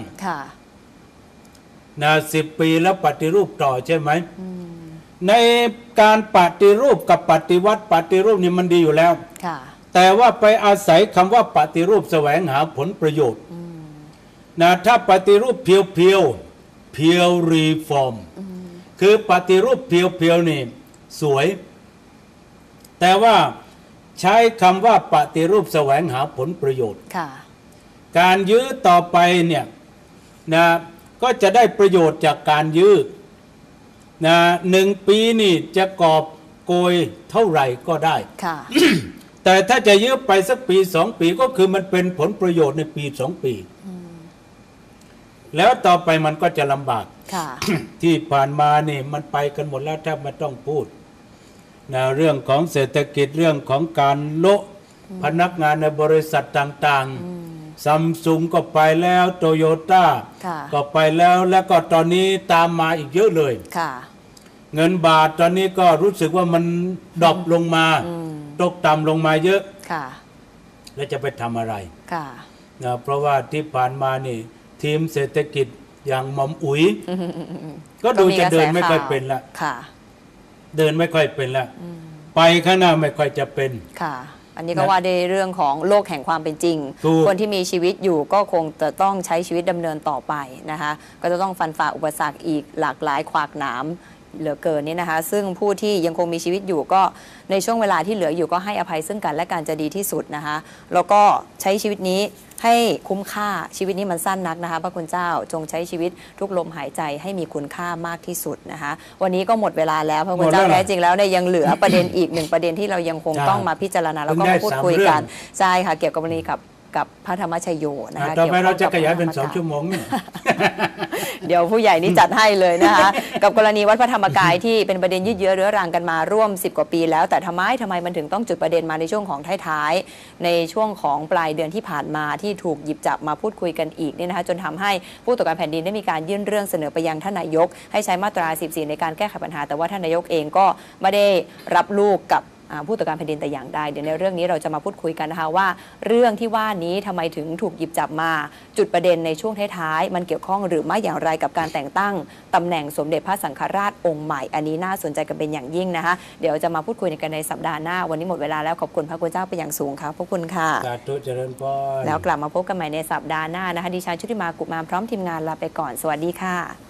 10 ปีแล้วปฏิรูปต่อใช่ไหมในการปฏิรูปกับปฏิวัติปฏิรูปนี่มันดีอยู่แล้วแต่ว่าไปอาศัยคำว่าปฏิรูปแสวงหาผลประโยชน์ถ้าปฏิรูปเพียวรีฟอร์มคือปฏิรูปเพียวนี่สวยแต่ว่าใช้คำว่าปฏิรูปแสวงหาผลประโยชน์การยื้อต่อไปเนี่ยก็จะได้ประโยชน์จากการยื้อ1 ปีนี่จะกอบโกยเท่าไหร่ก็ได้ แต่ถ้าจะยื้อไปสักปี2 ปีก็คือมันเป็นผลประโยชน์ในปี2 ปีแล้วต่อไปมันก็จะลำบากที่ผ่านมานี่มันไปกันหมดแล้วแทบไม่ต้องพูดเรื่องของเศรษฐกิจเรื่องของการโละพนักงานในบริษัทต่างๆซัมซุงก็ไปแล้วโตโยต้าก็ไปแล้วแล้วก็ตอนนี้ตามมาอีกเยอะเลยเงินบาทตอนนี้ก็รู้สึกว่ามันดรอปลงมาตกต่ำลงมาเยอะแล้วจะไปทำอะไรเพราะว่าที่ผ่านมานี่ทีมเศรษฐกิจอย่างหม่อมอุ๋ยก็ดูจะเดินไม่ค่อยเป็นละเดินไม่ค่อยเป็นละไปข้างหน้าไม่ค่อยจะเป็นอันนี้ก็ว่าในเรื่องของโลกแห่งความเป็นจริงคนที่มีชีวิตอยู่ก็คงจะต้องใช้ชีวิตดำเนินต่อไปนะคะก็จะต้องฟันฝ่าอุปสรรคอีกหลากหลายขวากหนามเหลือเกินนี่นะคะซึ่งผู้ที่ยังคงมีชีวิตอยู่ก็ในช่วงเวลาที่เหลืออยู่ก็ให้อภัยซึ่งกันและกันจะดีที่สุดนะคะแล้วก็ใช้ชีวิตนี้ให้คุ้มค่าชีวิตนี้มันสั้นนักนะคะพระคุณเจ้าจงใช้ชีวิตทุกลมหายใจให้มีคุณค่ามากที่สุดนะคะวันนี้ก็หมดเวลาแล้วพระคุณเจ้าแท้จริงแล้วเนี่ยยังเหลือประเด็นอีก1 ประเด็นที่เรายังคงต้องมาพิจารณาแล้วก็พูดคุยกันใช่ค่ะเกี่ยวกับกรณีกับพระธรรมชโยนะคะต่อไปเราจะขยายเป็น2 ชั่วโมงเดี๋ยวผู้ใหญ่นี่จัดให้เลยนะคะกับกรณีวัดพระธรรมกายที่เป็นประเด็นยืดเยื้อเรื้อรังกันมาร่วม10 กว่าปีแล้วแต่ทำไมมันถึงต้องจุดประเด็นมาในช่วงของท้ายๆในช่วงของปลายเดือนที่ผ่านมาที่ถูกหยิบจับมาพูดคุยกันอีกเนี่ยนะคะจนทำให้ผู้ตรวจการแผ่นดินได้มีการยื่นเรื่องเสนอไปยังท่านนายกให้ใช้มาตรา 14ในการแก้ไขปัญหาแต่ว่าท่านนายกเองก็ไม่ได้รับลูกกับผู้ตรวจการแผ่นดินแต่อย่างใดเดี๋ยวในเรื่องนี้เราจะมาพูดคุยกันนะคะว่าเรื่องที่ว่านี้ทำไมถึงถูกหยิบจับมาจุดประเด็นในช่วงท้ายๆมันเกี่ยวข้องหรือไม่อย่างไรกับการแต่งตั้งตำแหน่งสมเด็จพระสังฆราชองค์ใหม่อันนี้น่าสนใจกันเป็นอย่างยิ่งนะคะเดี๋ยวจะมาพูดคุยกันในสัปดาห์หน้าวันนี้หมดเวลาแล้วขอบคุณพระคุณเจ้าเป็นอย่างสูงค่ะขอบคุณค่ะสาธุเจริญพรแล้วกลับมาพบกันใหม่ในสัปดาห์หน้านะคะดิฉันชุติมากุมารพร้อมทีมงานลาไปก่อนสวัสดีค่ะ